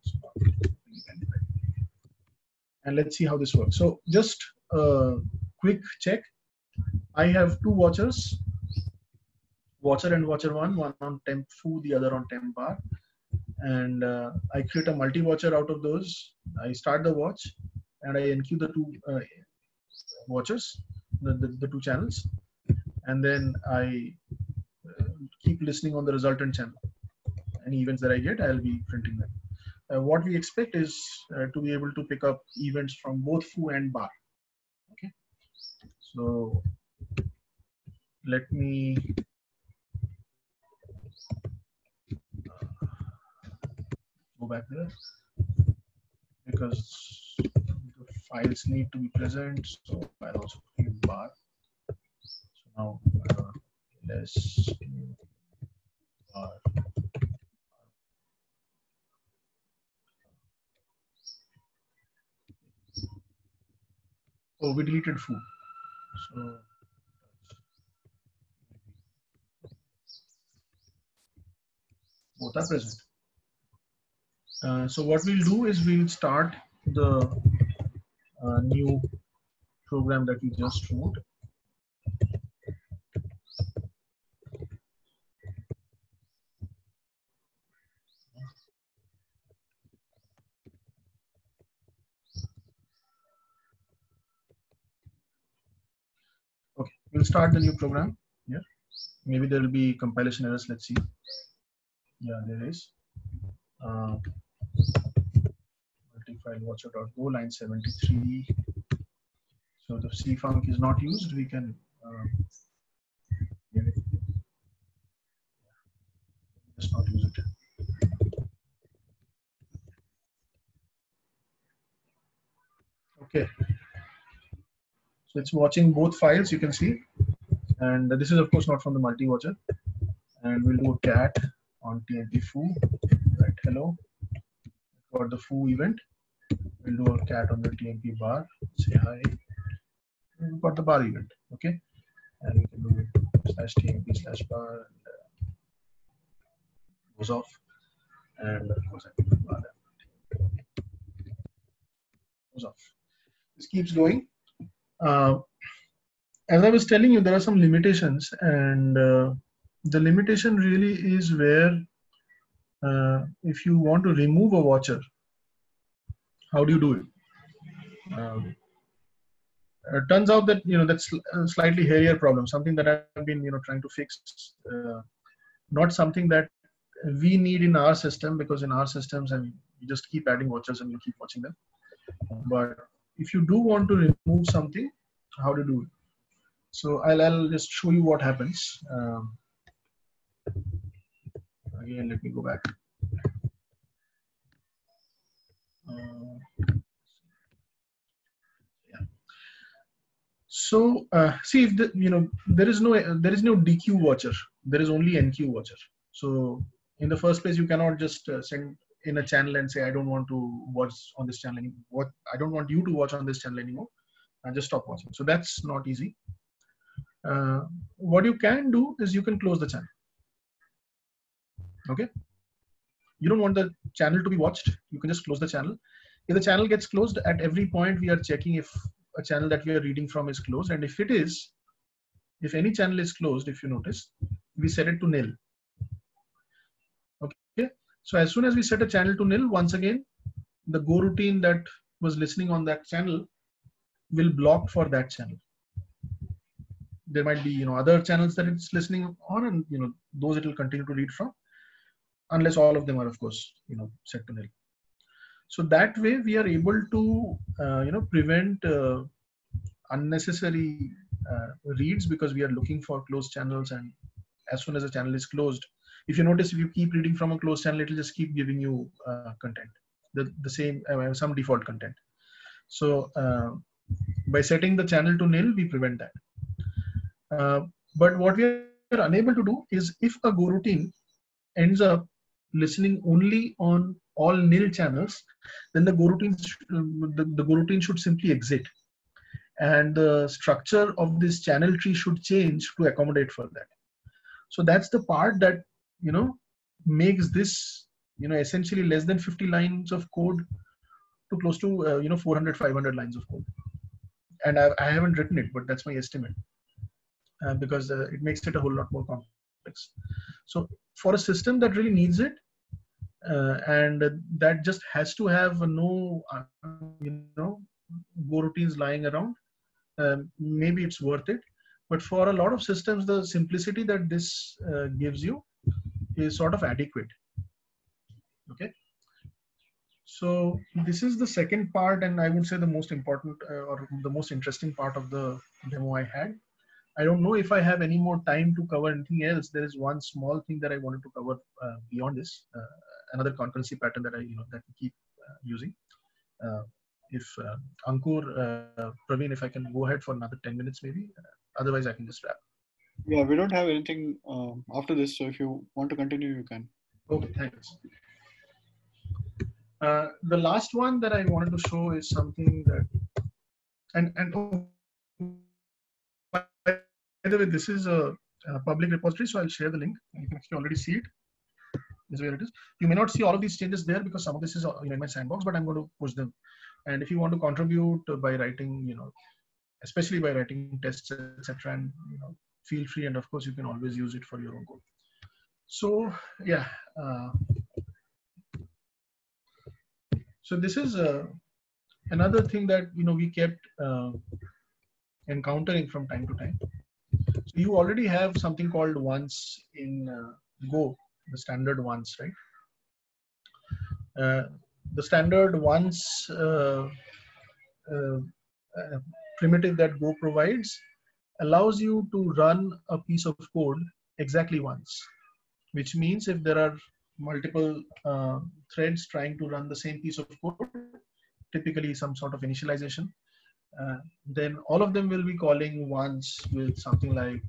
And let's see how this works. So just a quick check. I have two watchers, watcher and watcher one on temp foo, the other on temp bar. And I create a multi-watcher out of those. I start the watch and I enqueue the two watchers, the two channels. And then I keep listening on the resultant channel. Any events that I get, I'll be printing them. What we expect is to be able to pick up events from both foo and bar. Okay, so let me go back there because the files need to be present. So I'll also create bar. So now let's bar. Oh, we deleted foo. So both are present. So what we'll do is we'll start the new program that we just wrote. Okay, we'll start the new program here. Maybe there will be compilation errors. Let's see. Yeah, there is. Multi-file watcher.go line 73. So the cfunc is not used. We can just not use it. Okay. So it's watching both files, you can see. And this is of course not from the multi-watcher. And we'll do a cat on tmp foo. Right, hello. Got the foo event. We'll do a cat on the tmp bar. Say hi. We've got the bar event. Okay. And we can do /tmp/bar and goes off. And of course I can do bar goes off. This keeps going. As I was telling you, there are some limitations, and the limitation really is where if you want to remove a watcher, how do you do it? It turns out that that's a slightly hairier problem, something that I've been trying to fix. Not something that we need in our system, because in our systems and you just keep adding watchers and you keep watching them. But if you do want to remove something, how to do it? So I'll just show you what happens. Again, let me go back. Yeah. So see, if there is no DQ watcher, there is only NQ watcher. So in the first place, you cannot just send in a channel and say, I don't want to watch on this channel anymore. I don't want you to watch on this channel anymore. And just stop watching. So that's not easy. What you can do is you can close the channel. Okay. You don't want the channel to be watched. You can just close the channel. If the channel gets closed, at every point we are checking if a channel that we are reading from is closed. And if it is, if any channel is closed, if you notice, we set it to nil. Okay. So as soon as we set a channel to nil, once again, the Go routine that was listening on that channel will block for that channel. There might be other channels that it's listening on, and those it will continue to read from, unless all of them are of course set to nil. So that way we are able to prevent unnecessary reads, because we are looking for closed channels. And as soon as a channel is closed, if you notice, if you keep reading from a closed channel, it will just keep giving you content, the same some default content. So by setting the channel to nil, we prevent that. But what we are unable to do is, if a Go routine ends up listening only on all nil channels, then the Go routine should simply exit, and the structure of this channel tree should change to accommodate for that. So that's the part that makes this essentially less than 50 lines of code to close to 400-500 lines of code. And I haven't written it, but that's my estimate, because it makes it a whole lot more complex. So for a system that really needs it, and that just has to have no Go routines lying around, maybe it's worth it. But for a lot of systems, the simplicity that this gives you is sort of adequate. Okay. So this is the second part, and I would say the most important or the most interesting part of the demo I had. I don't know if I have any more time to cover anything else. There is one small thing that I wanted to cover beyond this, another concurrency pattern that that we keep using. If Ankur, Praveen, if I can go ahead for another 10 minutes maybe, otherwise I can just wrap. Yeah, we don't have anything after this, so if you want to continue, you can. Okay, thanks. The last one that I wanted to show is something that, and by the way, this is a public repository, so I'll share the link. You can actually already see it. This is where it is. You may not see all of these changes there because some of this is in my sandbox, but I'm going to push them. And if you want to contribute by writing, especially by writing tests, etc., and feel free. And of course, you can always use it for your own code. So yeah. So this is another thing that we kept encountering from time to time. So you already have something called once in Go, the standard ones, right? The standard ones primitive that Go provides allows you to run a piece of code exactly once, which means if there are multiple threads trying to run the same piece of code, typically some sort of initialization, then all of them will be calling once with something like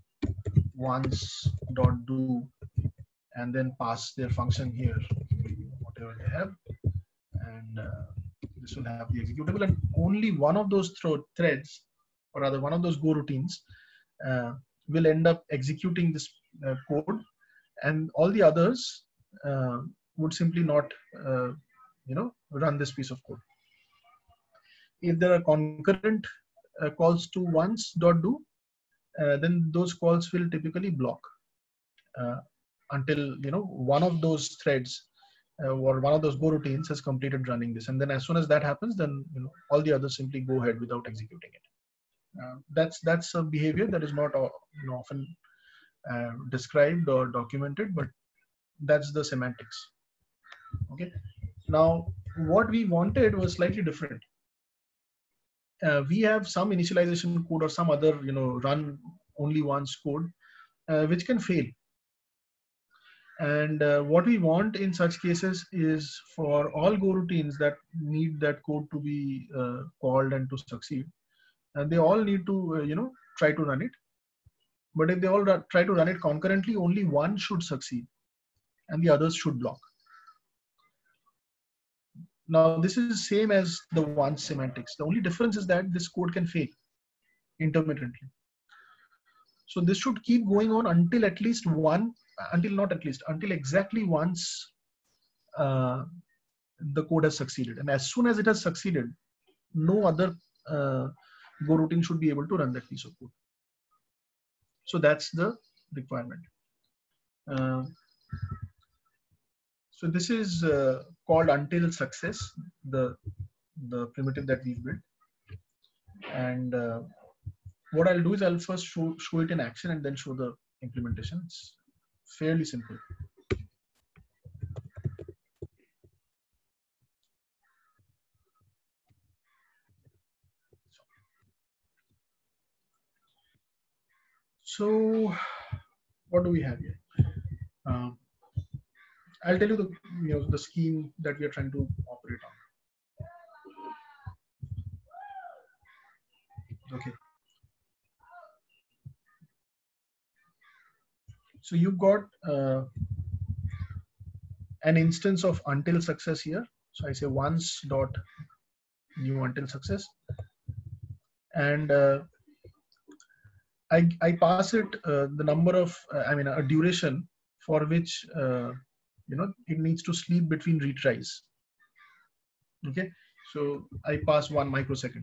once.do, and then pass their function here, whatever they have, and this will have the executable, and only one of those threads, or rather one of those Go routines, will end up executing this code, and all the others would simply not run this piece of code. If there are concurrent calls to once.do, then those calls will typically block until one of those threads or one of those Go routines has completed running this, and then as soon as that happens, then all the others simply go ahead without executing it. That's a behavior that is not often described or documented, but that's the semantics. Okay. Now, what we wanted was slightly different. We have some initialization code or some other run only once code which can fail. And what we want in such cases is for all Go routines that need that code to be called and to succeed, and they all need to try to run it. But if they all try to run it concurrently, only one should succeed and the others should block. Now this is same as the once semantics. The only difference is that this code can fail intermittently. So this should keep going on until until exactly once the code has succeeded. And as soon as it has succeeded, no other Go routine should be able to run that piece of code. So that's the requirement. So this is called until success, the primitive that we've built. And what I'll do is I'll first show it in action and then show the implementation. It's fairly simple. So what do we have here? I'll tell you the scheme that we are trying to operate on. Okay. So you've got an instance of until success here. So I say once dot new until success, and I pass it the number of a duration for which it needs to sleep between retries. Okay, so I pass 1 microsecond,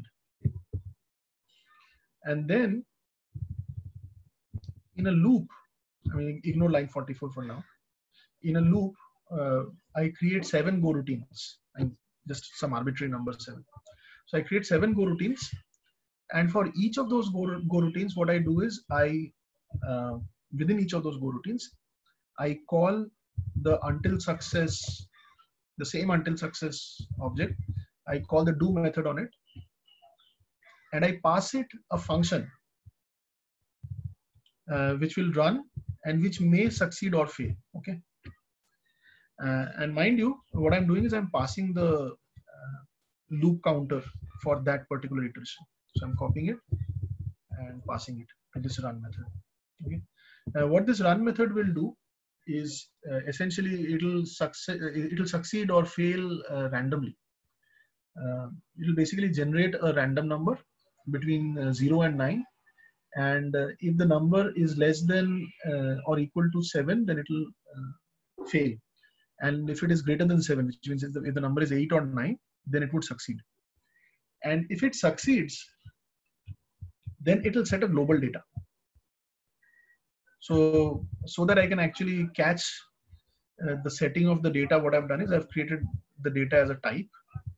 and then in a loop, ignore line 44 for now. In a loop, I create 7 Go routines, and just some arbitrary number 7. So I create 7 Go routines, and for each of those Go routines, what I do is within each of those Go routines, I call the until success, the same until success object. I call the do method on it, and I pass it a function which will run and which may succeed or fail. Okay. And mind you, what I'm doing is I'm passing the loop counter for that particular iteration. So I'm copying it and passing it to this run method. Okay. What this run method will do is essentially it'll succeed or fail randomly. It'll basically generate a random number between 0 and 9, and if the number is less than or equal to 7, then it will fail, and if it is greater than 7, which means if the number is 8 or 9, then it would succeed. And if it succeeds, then it will set a global data. So that I can actually catch the setting of the data, what I've done is I've created the data as a type,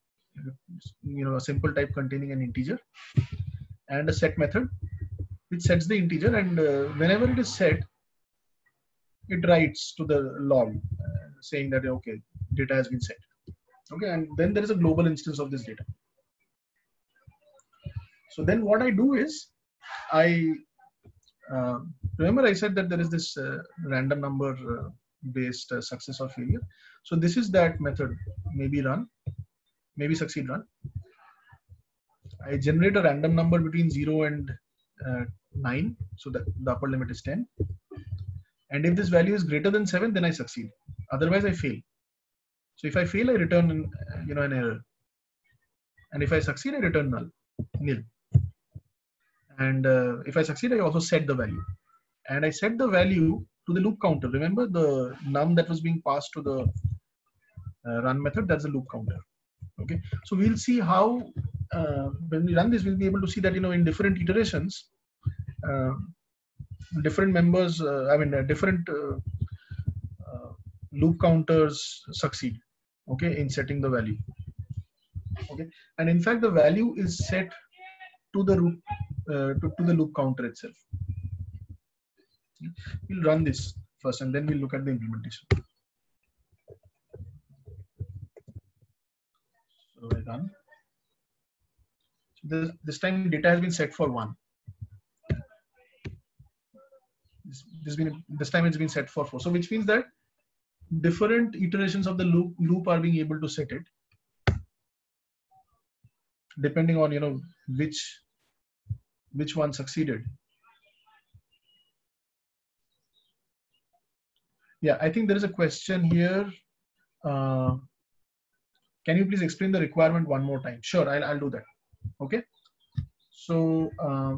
a simple type containing an integer, and a set method which sets the integer, and whenever it is set, it writes to the log saying that, okay, data has been set. Okay, and then there is a global instance of this data. So then what I do is, I remember I said that there is this random number based success or failure. So this is that method, maybe run, maybe succeed run. I generate a random number between 0 and 9, so that the upper limit is 10. And if this value is greater than 7, then I succeed. Otherwise, I fail. So if I fail, I return an error. And if I succeed, I return nil. And if I succeed, I also set the value. And I set the value to the loop counter. Remember the num that was being passed to the run method, that's the loop counter. Okay, so we'll see how when we run this, we'll be able to see that in different iterations, different members, different loop counters succeed. Okay, in setting the value. Okay, and in fact, the value is set to the loop to the loop counter itself. We'll run this first, and then we'll look at the implementation. So I run. So this time data has been set for 1. This time it's been set for 4. So which means that different iterations of the loop are being able to set it, depending on which one succeeded. Yeah, I think there is a question here. Can you please explain the requirement one more time? Sure, I'll do that. Okay. So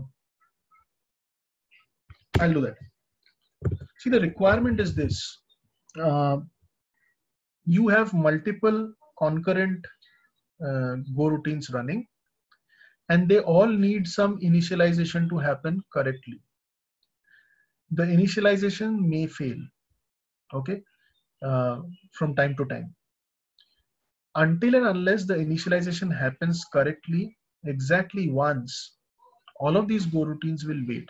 I'll do that. See, the requirement is this. You have multiple concurrent Go routines running, and they all need some initialization to happen correctly. The initialization may fail, okay, from time to time. Until and unless the initialization happens correctly exactly once, all of these Go routines will wait.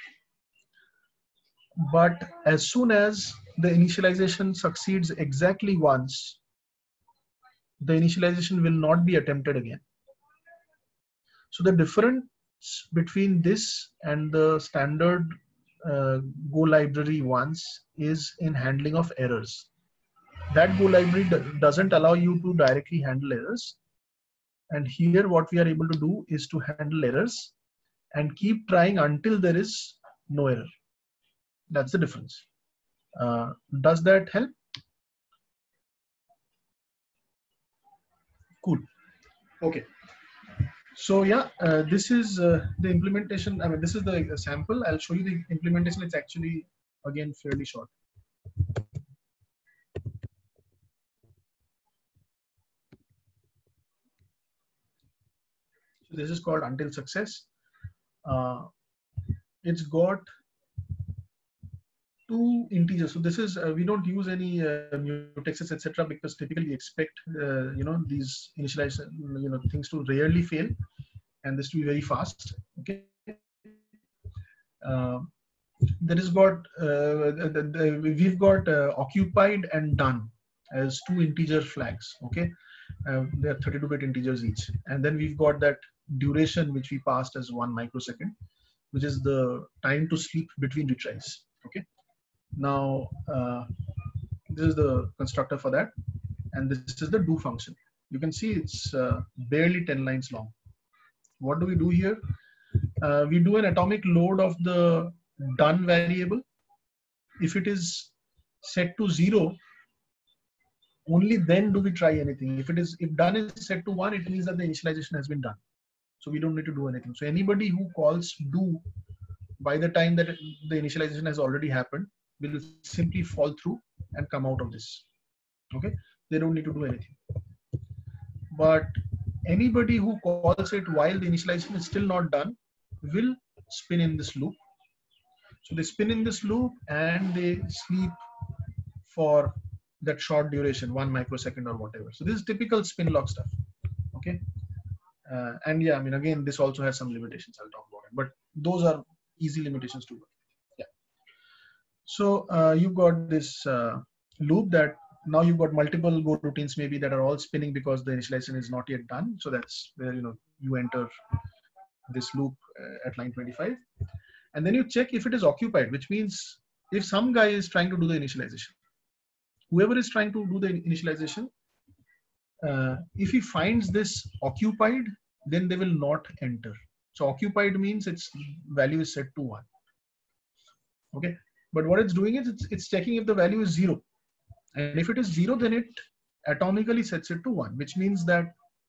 But as soon as the initialization succeeds exactly once, the initialization will not be attempted again. So the difference between this and the standard Go library once is in handling of errors. That Go library doesn't allow you to directly handle errors. And here what we are able to do is to handle errors and keep trying until there is no error. That's the difference. Does that help? Cool. Okay. So yeah, this is the implementation. I mean, this is the sample. I'll show you the implementation. It's actually, again, fairly short. So this is called Until Success. It's got 2 integers. So this is, we don't use any mutexes, etc., because typically we expect, these initialization, things to rarely fail, and this to be very fast. Okay. There is got, we've got occupied and done as 2 integer flags. Okay. They are 32-bit integers each. And then we've got that duration, which we passed as 1 microsecond, which is the time to sleep between retries. Okay. Now, this is the constructor for that. And this is the do function. You can see it's barely 10 lines long. What do we do here? We do an atomic load of the done variable. If it is set to 0, only then do we try anything. If done is set to 1, it means that the initialization has been done. So we don't need to do anything. So anybody who calls do by the time that the initialization has already happened will simply fall through and come out of this. Okay, they don't need to do anything. But anybody who calls it while the initialization is still not done will spin in this loop. So they spin in this loop and they sleep for that short duration, 1 microsecond or whatever. So this is typical spin lock stuff. Okay. And yeah, I mean, again, this also has some limitations. I'll talk about it, but those are easy limitations to work. Yeah. So you've got this loop that now you've got multiple go routines maybe that are all spinning because the initialization is not yet done. So that's where you enter this loop at line 25, and then you check if it is occupied, which means if some guy is trying to do the initialization, whoever is trying to do the initialization, if he finds this occupied, then they will not enter. So occupied means its value is set to 1. Okay, but what it's doing is it's checking if the value is 0, and if it is 0, then it atomically sets it to 1, which means that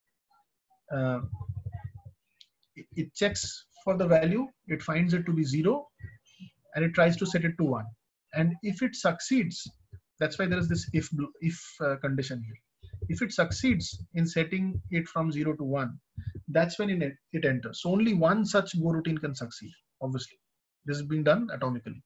it checks for the value, it finds it to be 0, and it tries to set it to 1. And if it succeeds, that's why there is this if condition here. If it succeeds in setting it from 0 to 1, that's when it enters. So only one such go routine can succeed, obviously. This is being done atomically.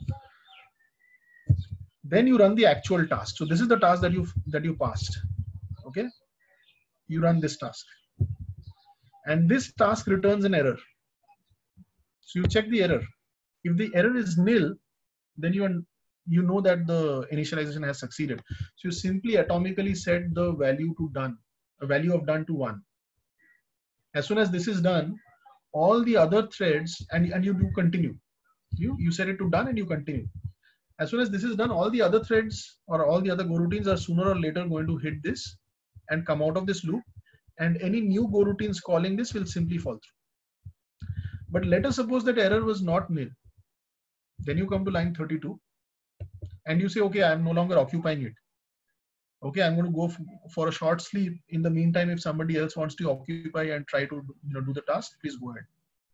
Then you run the actual task. So this is the task that you passed. Okay, you run this task, and this task returns an error. So you check the error. If the error is nil, then you know that the initialization has succeeded. So you simply atomically set the value to done, a value of done to 1. As soon as this is done, all the other threads, and you do continue. You set it to done and you continue. As soon as this is done, all the other threads or all the other go routines are sooner or later going to hit this and come out of this loop, and any new go routines calling this will simply fall through. But let us suppose that error was not nil. Then you come to line 32 and you say, okay, I'm no longer occupying it. Okay, I'm going to go for a short sleep. In the meantime, if somebody else wants to occupy and try to do the task, please go ahead.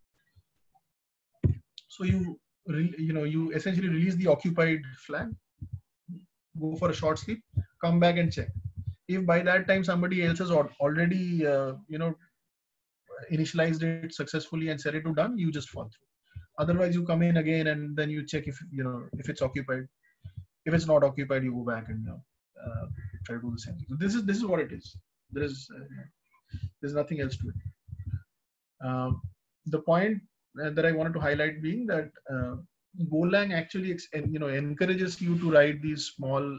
So you essentially release the occupied flag, go for a short sleep, come back and check. If by that time somebody else has already initialized it successfully and set it to done, you just fall through. Otherwise, you come in again and then you check if it's occupied. If it's not occupied, you go back and try to do the same thing. So this is what it is. There's nothing else to it. The point that I wanted to highlight being that Golang actually encourages you to write these small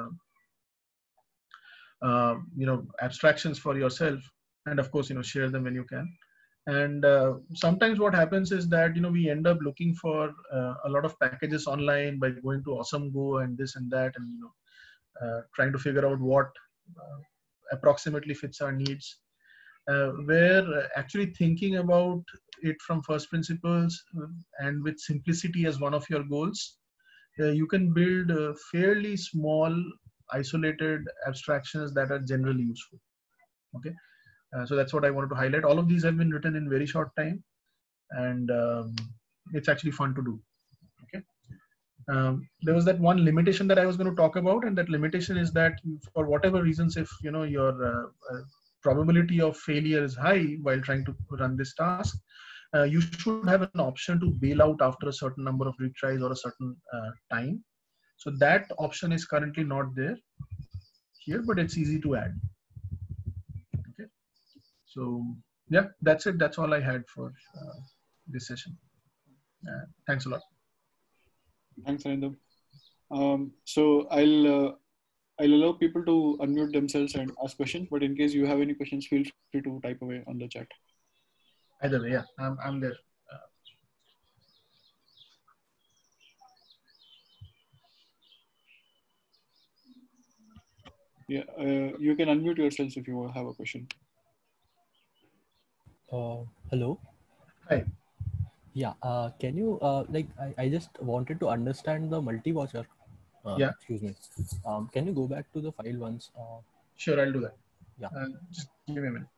abstractions for yourself, and of course share them when you can. And sometimes what happens is that we end up looking for a lot of packages online by going to AwesomeGo and this and that, and trying to figure out what approximately fits our needs. Where actually thinking about it from first principles and with simplicity as one of your goals, you can build fairly small isolated abstractions that are generally useful. Okay, so that's what I wanted to highlight. All of these have been written in very short time, and it's actually fun to do. Okay, there was that one limitation that I was going to talk about, and that limitation is that for whatever reasons, if your probability of failure is high while trying to run this task, you should have an option to bail out after a certain number of retries or a certain time. So that option is currently not there here, but it's easy to add. Okay, so yeah, that's it. That's all I had for this session. Thanks a lot. Thanks, Arindam. So I'll allow people to unmute themselves and ask questions, but in case you have any questions, feel free to type away on the chat. Either way, yeah, I'm there. Yeah, you can unmute yourselves if you have a question. Hello. Hi. Yeah. Can you I just wanted to understand the multi-watcher. Yeah. Excuse me. Can you go back to the file once? Sure, I'll do that. Yeah. Just give me a minute.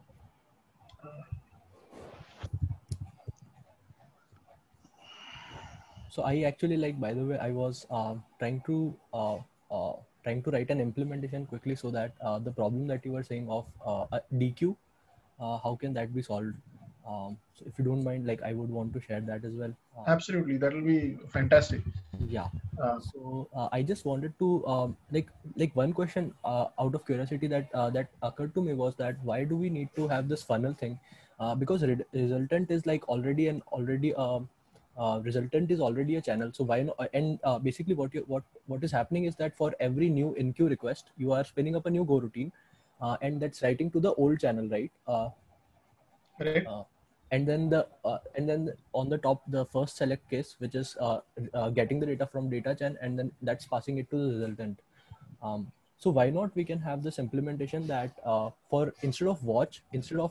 So I actually by the way, I was trying to write an implementation quickly so that the problem that you were saying of DQ, how can that be solved? So if you don't mind, I would want to share that as well. Absolutely, that will be fantastic. Yeah. So I just wanted to one question out of curiosity that occurred to me was that why do we need to have this funnel thing? Because resultant is already resultant is already a channel. So why not? And basically what is happening is that for every new enqueue request, you are spinning up a new go routine, and that's writing to the old channel, right? Correct. And then on the top, the first select case, which is getting the data from data chain, and then that's passing it to the resultant. So why not we can have this implementation that for instead of watch,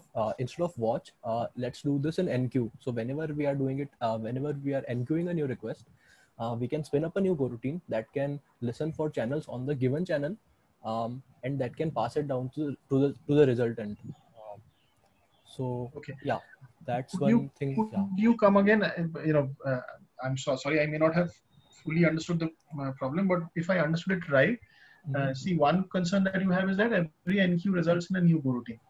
let's do this in enqueue. So whenever we are doing it, whenever we are enqueuing a new request, we can spin up a new go routine that can listen for channels on the given channel, and that can pass it down to the resultant. So Okay. yeah, that's Could one thing. Could Yeah. you come again? I'm sorry, I may not have fully understood the problem, but if I understood it right, see, one concern that you have is that every enqueue results in a new go routine.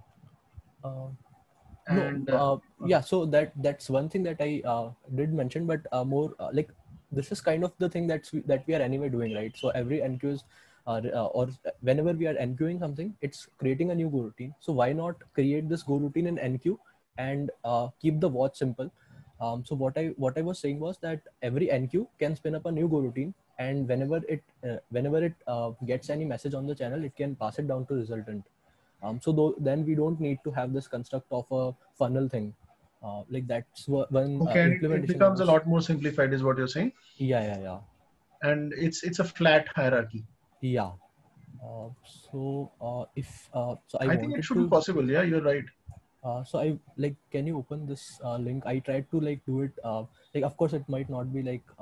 Yeah, so that's one thing that I did mention, but more like this is kind of the thing that we are anyway doing, right? So every enqueues or whenever we are enqueuing something, it's creating a new go routine. So why not create this go routine in enqueue and keep the watch simple? So what I was saying was that every enqueue can spin up a new go routine, and whenever it gets any message on the channel, it can pass it down to resultant. So then we don't need to have this construct of a funnel thing. Like that's one Okay, implementation. it becomes a lot more simplified, is what you're saying. Yeah. And it's a flat hierarchy. Yeah. So I think it should be possible. Yeah, you're right. So I like, can you open this link? I tried to like do it. Like, of course, it might not be like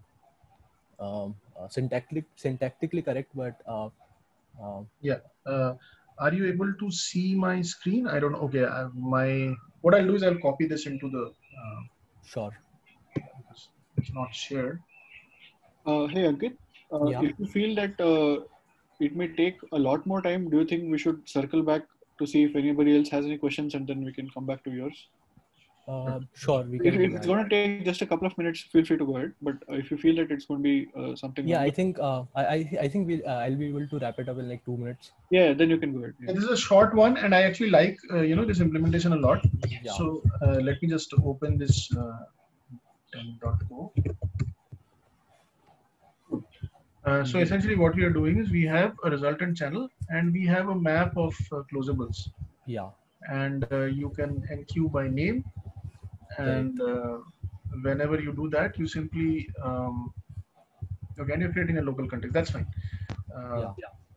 syntactically correct, but yeah. Are you able to see my screen? I don't know. Okay, what I'll do is I'll copy this into the. Sure. Because it's not shared. Hey Ankit, if you feel that it may take a lot more time, do you think we should circle back to see if anybody else has any questions, and then we can come back to yours? Sure, we can. If it's going to take just a couple of minutes, feel free to go ahead. But if you feel that it's going to be something, yeah, longer, I think I'll be able to wrap it up in like 2 minutes. Yeah, then you can go ahead. Yeah. This is a short one, and I actually like this implementation a lot. Yeah. So let me just open this 10.0. So essentially, what we are doing is we have a resultant channel, and we have a map of closables. Yeah. And you can enqueue by name. And whenever you do that, you simply again, you're creating a local context. That's fine. Yeah.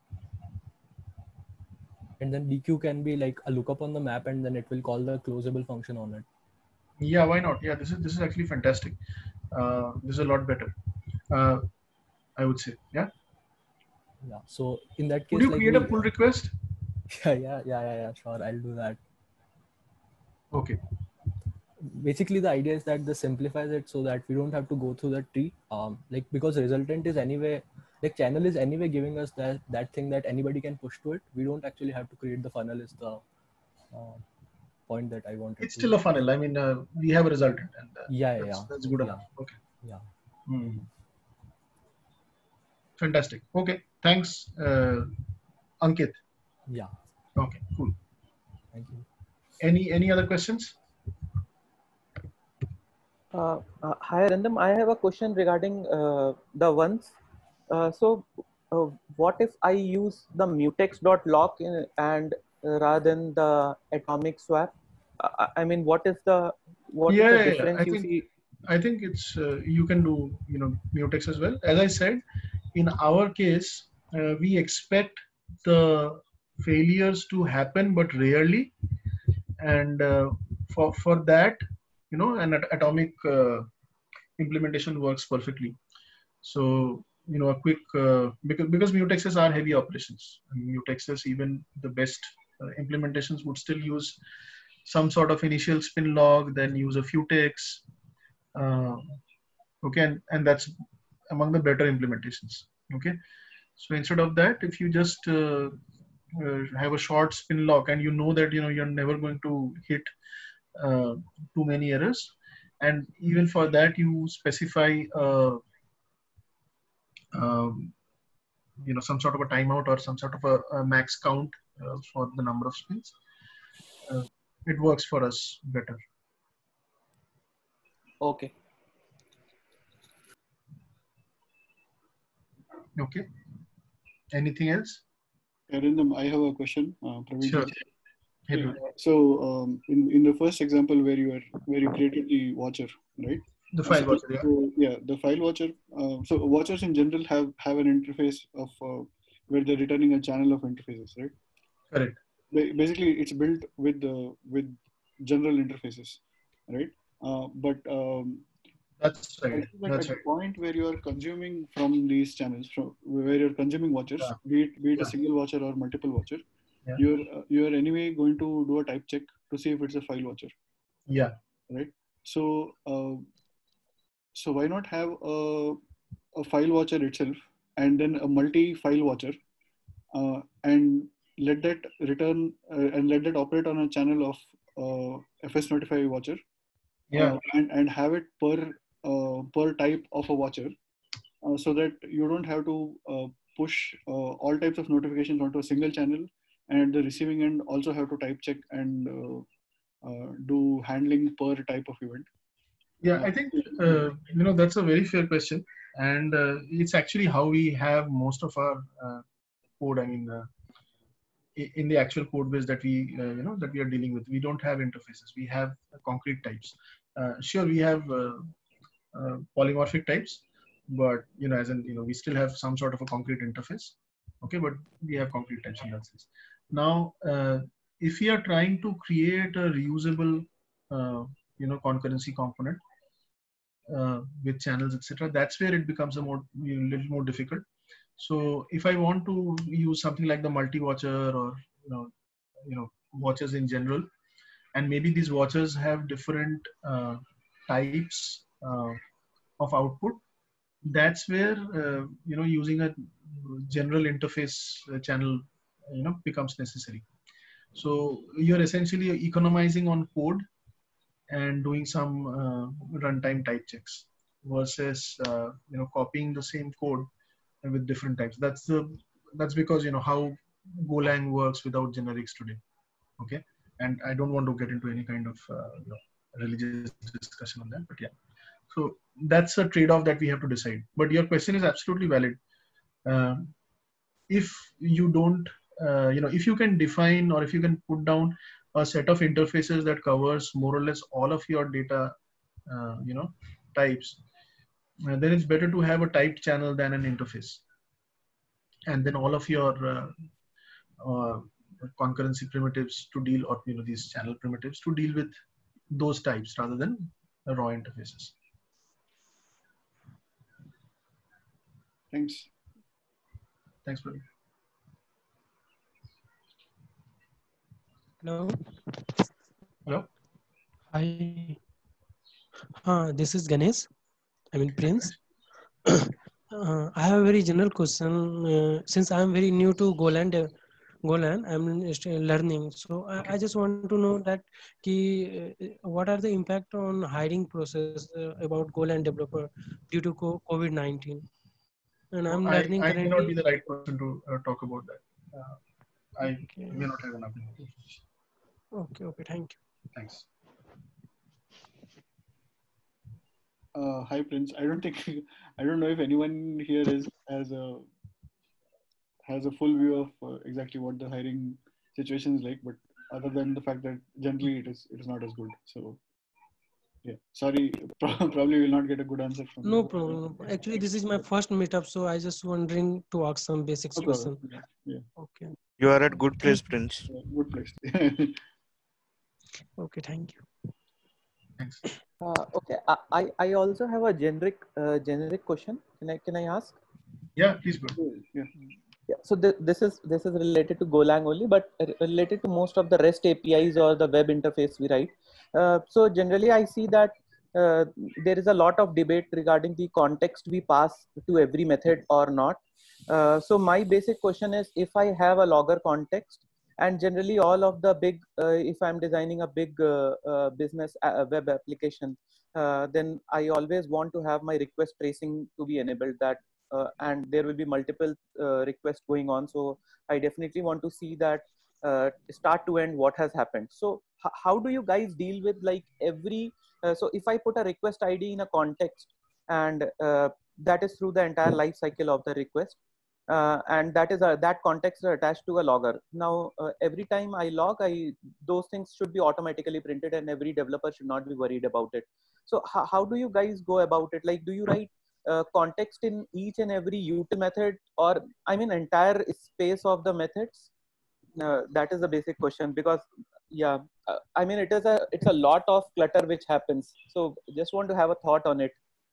And then DQ can be like a lookup on the map, and then it will call the closable function on it. Yeah, why not? Yeah, this is actually fantastic. This is a lot better, I would say. Yeah. Yeah. So in that case, would you create a pull request? Yeah. Sure, I'll do that. Okay. Basically, the idea is that this simplifies it so that we don't have to go through the tree. Like, because resultant is anyway, like channel is anyway giving us that thing that anybody can push to it. We don't actually have to create the funnel. Is the point that I wanted. It's still a funnel. I mean, we have a resultant, and that's good enough. Okay. Yeah. Fantastic. Okay. Thanks, Ankit. Yeah. Okay. Cool. Thank you. Any other questions? Hi, Arindam. I have a question regarding the ones. What if I use the mutex.lock and rather than the atomic swap? I mean, what is the difference you see? I think it's you can do mutex as well. As I said, in our case, we expect the failures to happen, but rarely, and for that, an atomic implementation works perfectly. So a quick because mutexes are heavy operations. Mutexes, even the best implementations would still use some sort of initial spin log, then use a futex. Okay, and that's among the better implementations. Okay, so instead of that, if you just have a short spin lock, and that you're never going to hit too many errors, and even for that you specify some sort of a timeout or some sort of a max count for the number of spins, it works for us better. Okay. Okay. Anything else? Arindam, I have a question. Praveen. Sure. Yeah. So in the first example where you created the watcher, right? The file watcher, yeah. So, yeah, the file watcher. So watchers in general have an interface of where they're returning a channel of interfaces, right? Correct. Basically, it's built with general interfaces, right? But that's right. At the point where you are consuming from these channels, where you're consuming watchers, be it a single watcher or multiple watcher, you're anyway going to do a type check to see if it's a file watcher. Yeah. Right. So so why not have a file watcher itself and then a multi-file watcher, and let that return and let that operate on a channel of FS Notify watcher. Yeah. And have it per type of a watcher, so that you don't have to push all types of notifications onto a single channel, and the receiving end also have to type check and do handling per type of event. Yeah, I think that's a very fair question, and it's actually how we have most of our code. I mean, in the actual code base that we that we are dealing with, we don't have interfaces. We have concrete types. Sure, we have polymorphic types, but as in we still have some sort of a concrete interface. Okay, but we have concrete types in that sense. Now, if we are trying to create a reusable concurrency component with channels, etc., that's where it becomes a little more difficult. So if I want to use something like the multi-watcher or watchers in general, and maybe these watchers have different types of output, that's where using a general interface channel becomes necessary. So you're essentially economizing on code and doing some runtime type checks versus copying the same code with different types. That's because how Golang works without generics today. Okay, and I don't want to get into any kind of religious discussion on that, but yeah. So that's a trade-off that we have to decide. But your question is absolutely valid. If you don't, if you can define or if you can put down a set of interfaces that covers more or less all of your data, types, then it's better to have a typed channel than an interface. And then all of your concurrency primitives to deal, or these channel primitives to deal with those types rather than raw interfaces. Thanks. Thanks, Praveen. Hello. Hello. Hi. This is Ganesh. I mean Prince. I have a very general question. Since I am very new to Golang, I'm still learning. So I just want to know that what are the impact on hiring process about Golang developer due to COVID-19? And I'm learning I currently. may not be the right person to talk about that. I may not have enough information. Okay, thank you. Thanks. Hi, Prince. I don't know if anyone here has a full view of exactly what the hiring situation is like, but other than the fact that generally it is not as good. So yeah, sorry, probably will not get a good answer from No you. problem. Actually, this is my first meetup, so I just wondering to ask some basics question. Yeah. Okay. You are at good place, Prince. Yeah, good place. Okay, thank you. Thanks. Okay, I also have a generic question. Can I ask? Yeah, please go. Yeah. So this is related to Golang only, but related to most of the REST APIs or the web interface we write. So generally, I see that there is a lot of debate regarding the context we pass to every method or not. So my basic question is, if I have a logger context, and generally all of the big, if I'm designing a big business web application, then I always want to have my request tracing to be enabled. That and there will be multiple requests going on. So I definitely want to see that start to end what has happened. So how do you guys deal with like every, so if I put a request ID in a context and that is through the entire life cycle of the request, and that context is attached to a logger. Now, every time I log, those things should be automatically printed, and every developer should not be worried about it. So how do you guys go about it? Like, do you write context in each and every util method, or I mean entire space of the methods? That is the basic question, because yeah, I mean it's a lot of clutter which happens. So just want to have a thought on it.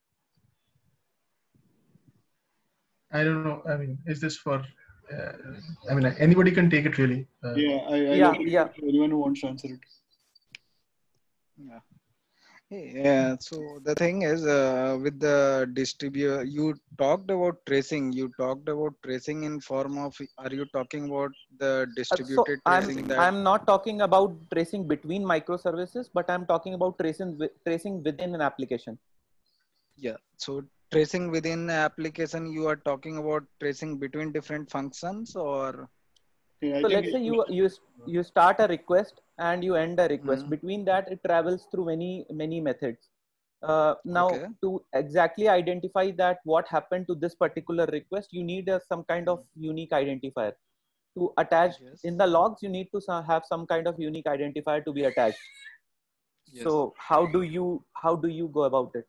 I don't know. I mean, is this for? I mean, anybody can take it really. Yeah. Anyone who wants to answer it. Yeah. Yeah. So the thing is, with the distributor, you talked about tracing. You talked about tracing in form of. Are you talking about the distributed tracing? I'm not talking about tracing between microservices, but I'm talking about tracing within an application. Yeah. So tracing within the application, you are talking about tracing between different functions, or? So let's say you start a request and you end a request. Between that, it travels through many methods. Now, to exactly identify that what happened to this particular request, you need some kind of unique identifier to attach. In the logs, you need to have some kind of unique identifier to be attached. So how do you go about it?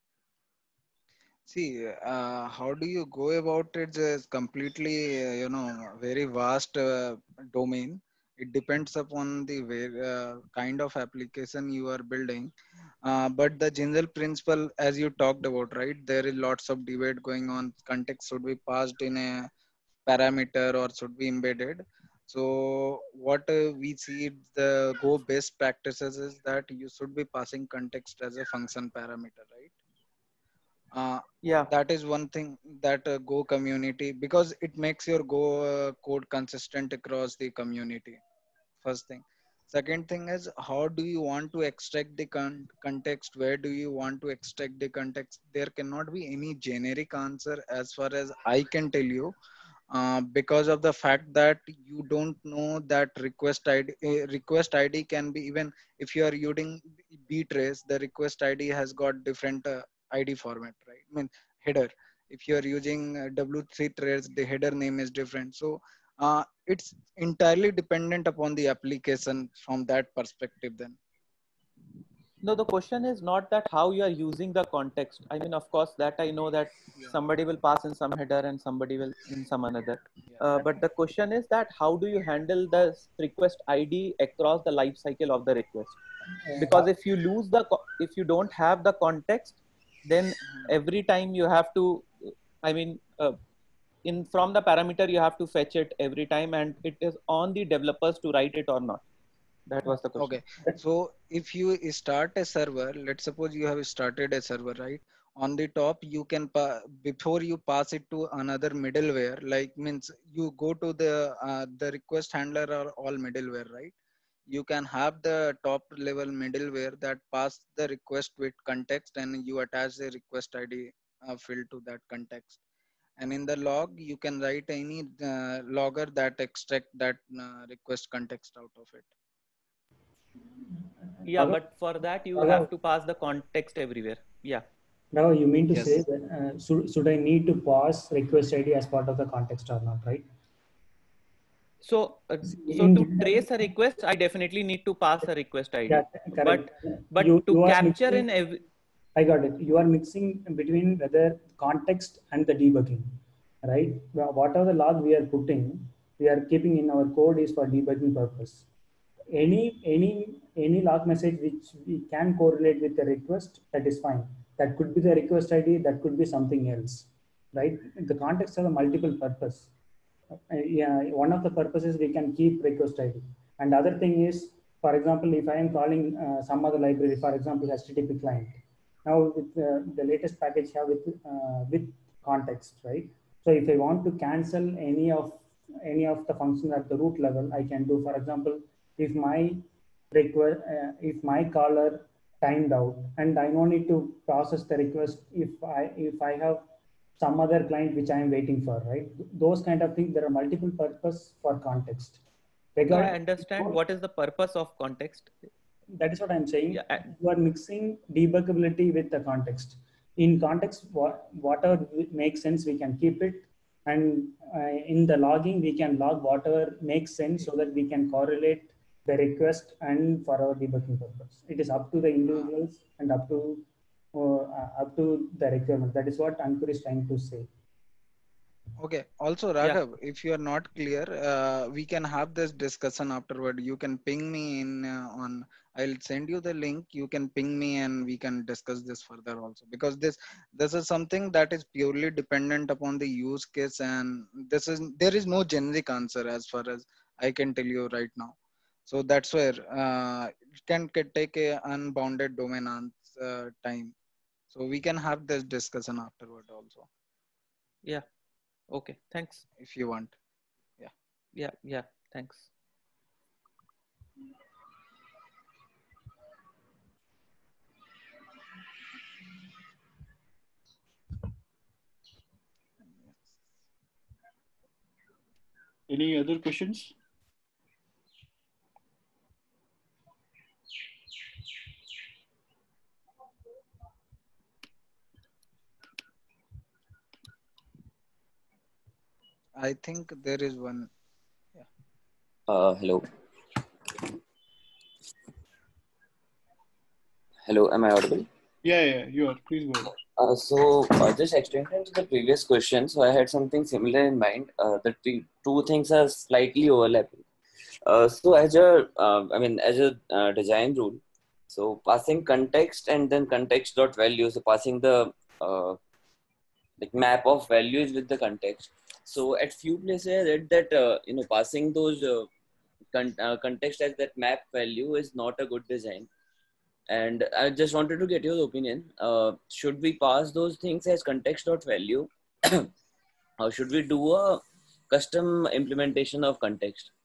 See, how do you go about it is completely, very vast domain. It depends upon the kind of application you are building. But the general principle, as you talked about, right, there is lots of debate going on. Context should be passed in a parameter or should be embedded. So what we see the Go best practices is that you should be passing context as a function parameter, right? That is one thing that Go community, because it makes your Go code consistent across the community. First thing. Second thing is, how do you want to extract the context? Where do you want to extract the context? There cannot be any generic answer as far as I can tell you, because of the fact that you don't know that request ID can be, even if you are using btrace, the request ID has got different ID format, right? I mean header. If you are using W3 trace, the header name is different. So it's entirely dependent upon the application from that perspective then. No, the question is not that how you are using the context. I mean, of course, that I know that somebody will pass in some header and somebody will in some another. But the question is that how do you handle the request ID across the life cycle of the request? Because if you don't have the context, then every time you have to, I mean, from the parameter, you have to fetch it every time, and it is on the developers to write it or not. That was the question. Okay. So if you start a server, let's suppose you have started a server, right? On the top, you can, before you pass it to another middleware, like means you go to the request handler or all middleware, right? You can have the top level middleware that pass the request with context, and you attach the request ID field to that context. And in the log, you can write any logger that extract that request context out of it. Yeah, but for that you have to pass the context everywhere. Yeah. Now you mean to say that should I need to pass request ID as part of the context or not, right? So to trace a request, I definitely need to pass a request ID. Yeah, but to capture in every. I got it. You are mixing between whether context and the debugging, right? Whatever the log we are putting, we are keeping in our code is for debugging purpose. Any log message which we can correlate with the request, that is fine. That could be the request ID, that could be something else, right? The context has a multiple purpose. One of the purposes we can keep request ID. And the other thing is, for example, if I am calling some other library, for example, HTTP client, now with the latest package have with context, right? So if I want to cancel any of the functions at the root level, I can do, for example, if my request, if my caller timed out, and I don't need to process the request if I have some other client which I am waiting for, right? Those kind of things. There are multiple purpose for context. I understand what is the purpose of context. That is what I'm saying. Yeah. You are mixing debuggability with the context. In context, whatever makes sense, we can keep it. And in the logging, we can log whatever makes sense so that we can correlate the request and for our debugging purpose. It is up to the individuals and up to the requirement. That is what Ankur is trying to say. Okay. Also, Raghav, if you are not clear, we can have this discussion afterward. You can ping me in on. I'll send you the link. You can ping me and we can discuss this further also, because this is something that is purely dependent upon the use case, and there is no generic answer as far as I can tell you right now. So that's where it can take a unbounded domain time. So we can have this discussion afterward also. Yeah. Okay. Thanks. If you want. Yeah. Yeah. Thanks. Any other questions? I think there is one. Hello. Hello, am I audible? Yeah, you are. Please go ahead. So just extending to the previous question, so I had something similar in mind. The two things are slightly overlapping. So as a design rule, so passing context and then context dot value, so passing the like map of values with the context. So at few places I read that passing those context as that map value is not a good design. And I just wanted to get your opinion. Should we pass those things as context dot value, or should we do a custom implementation of context?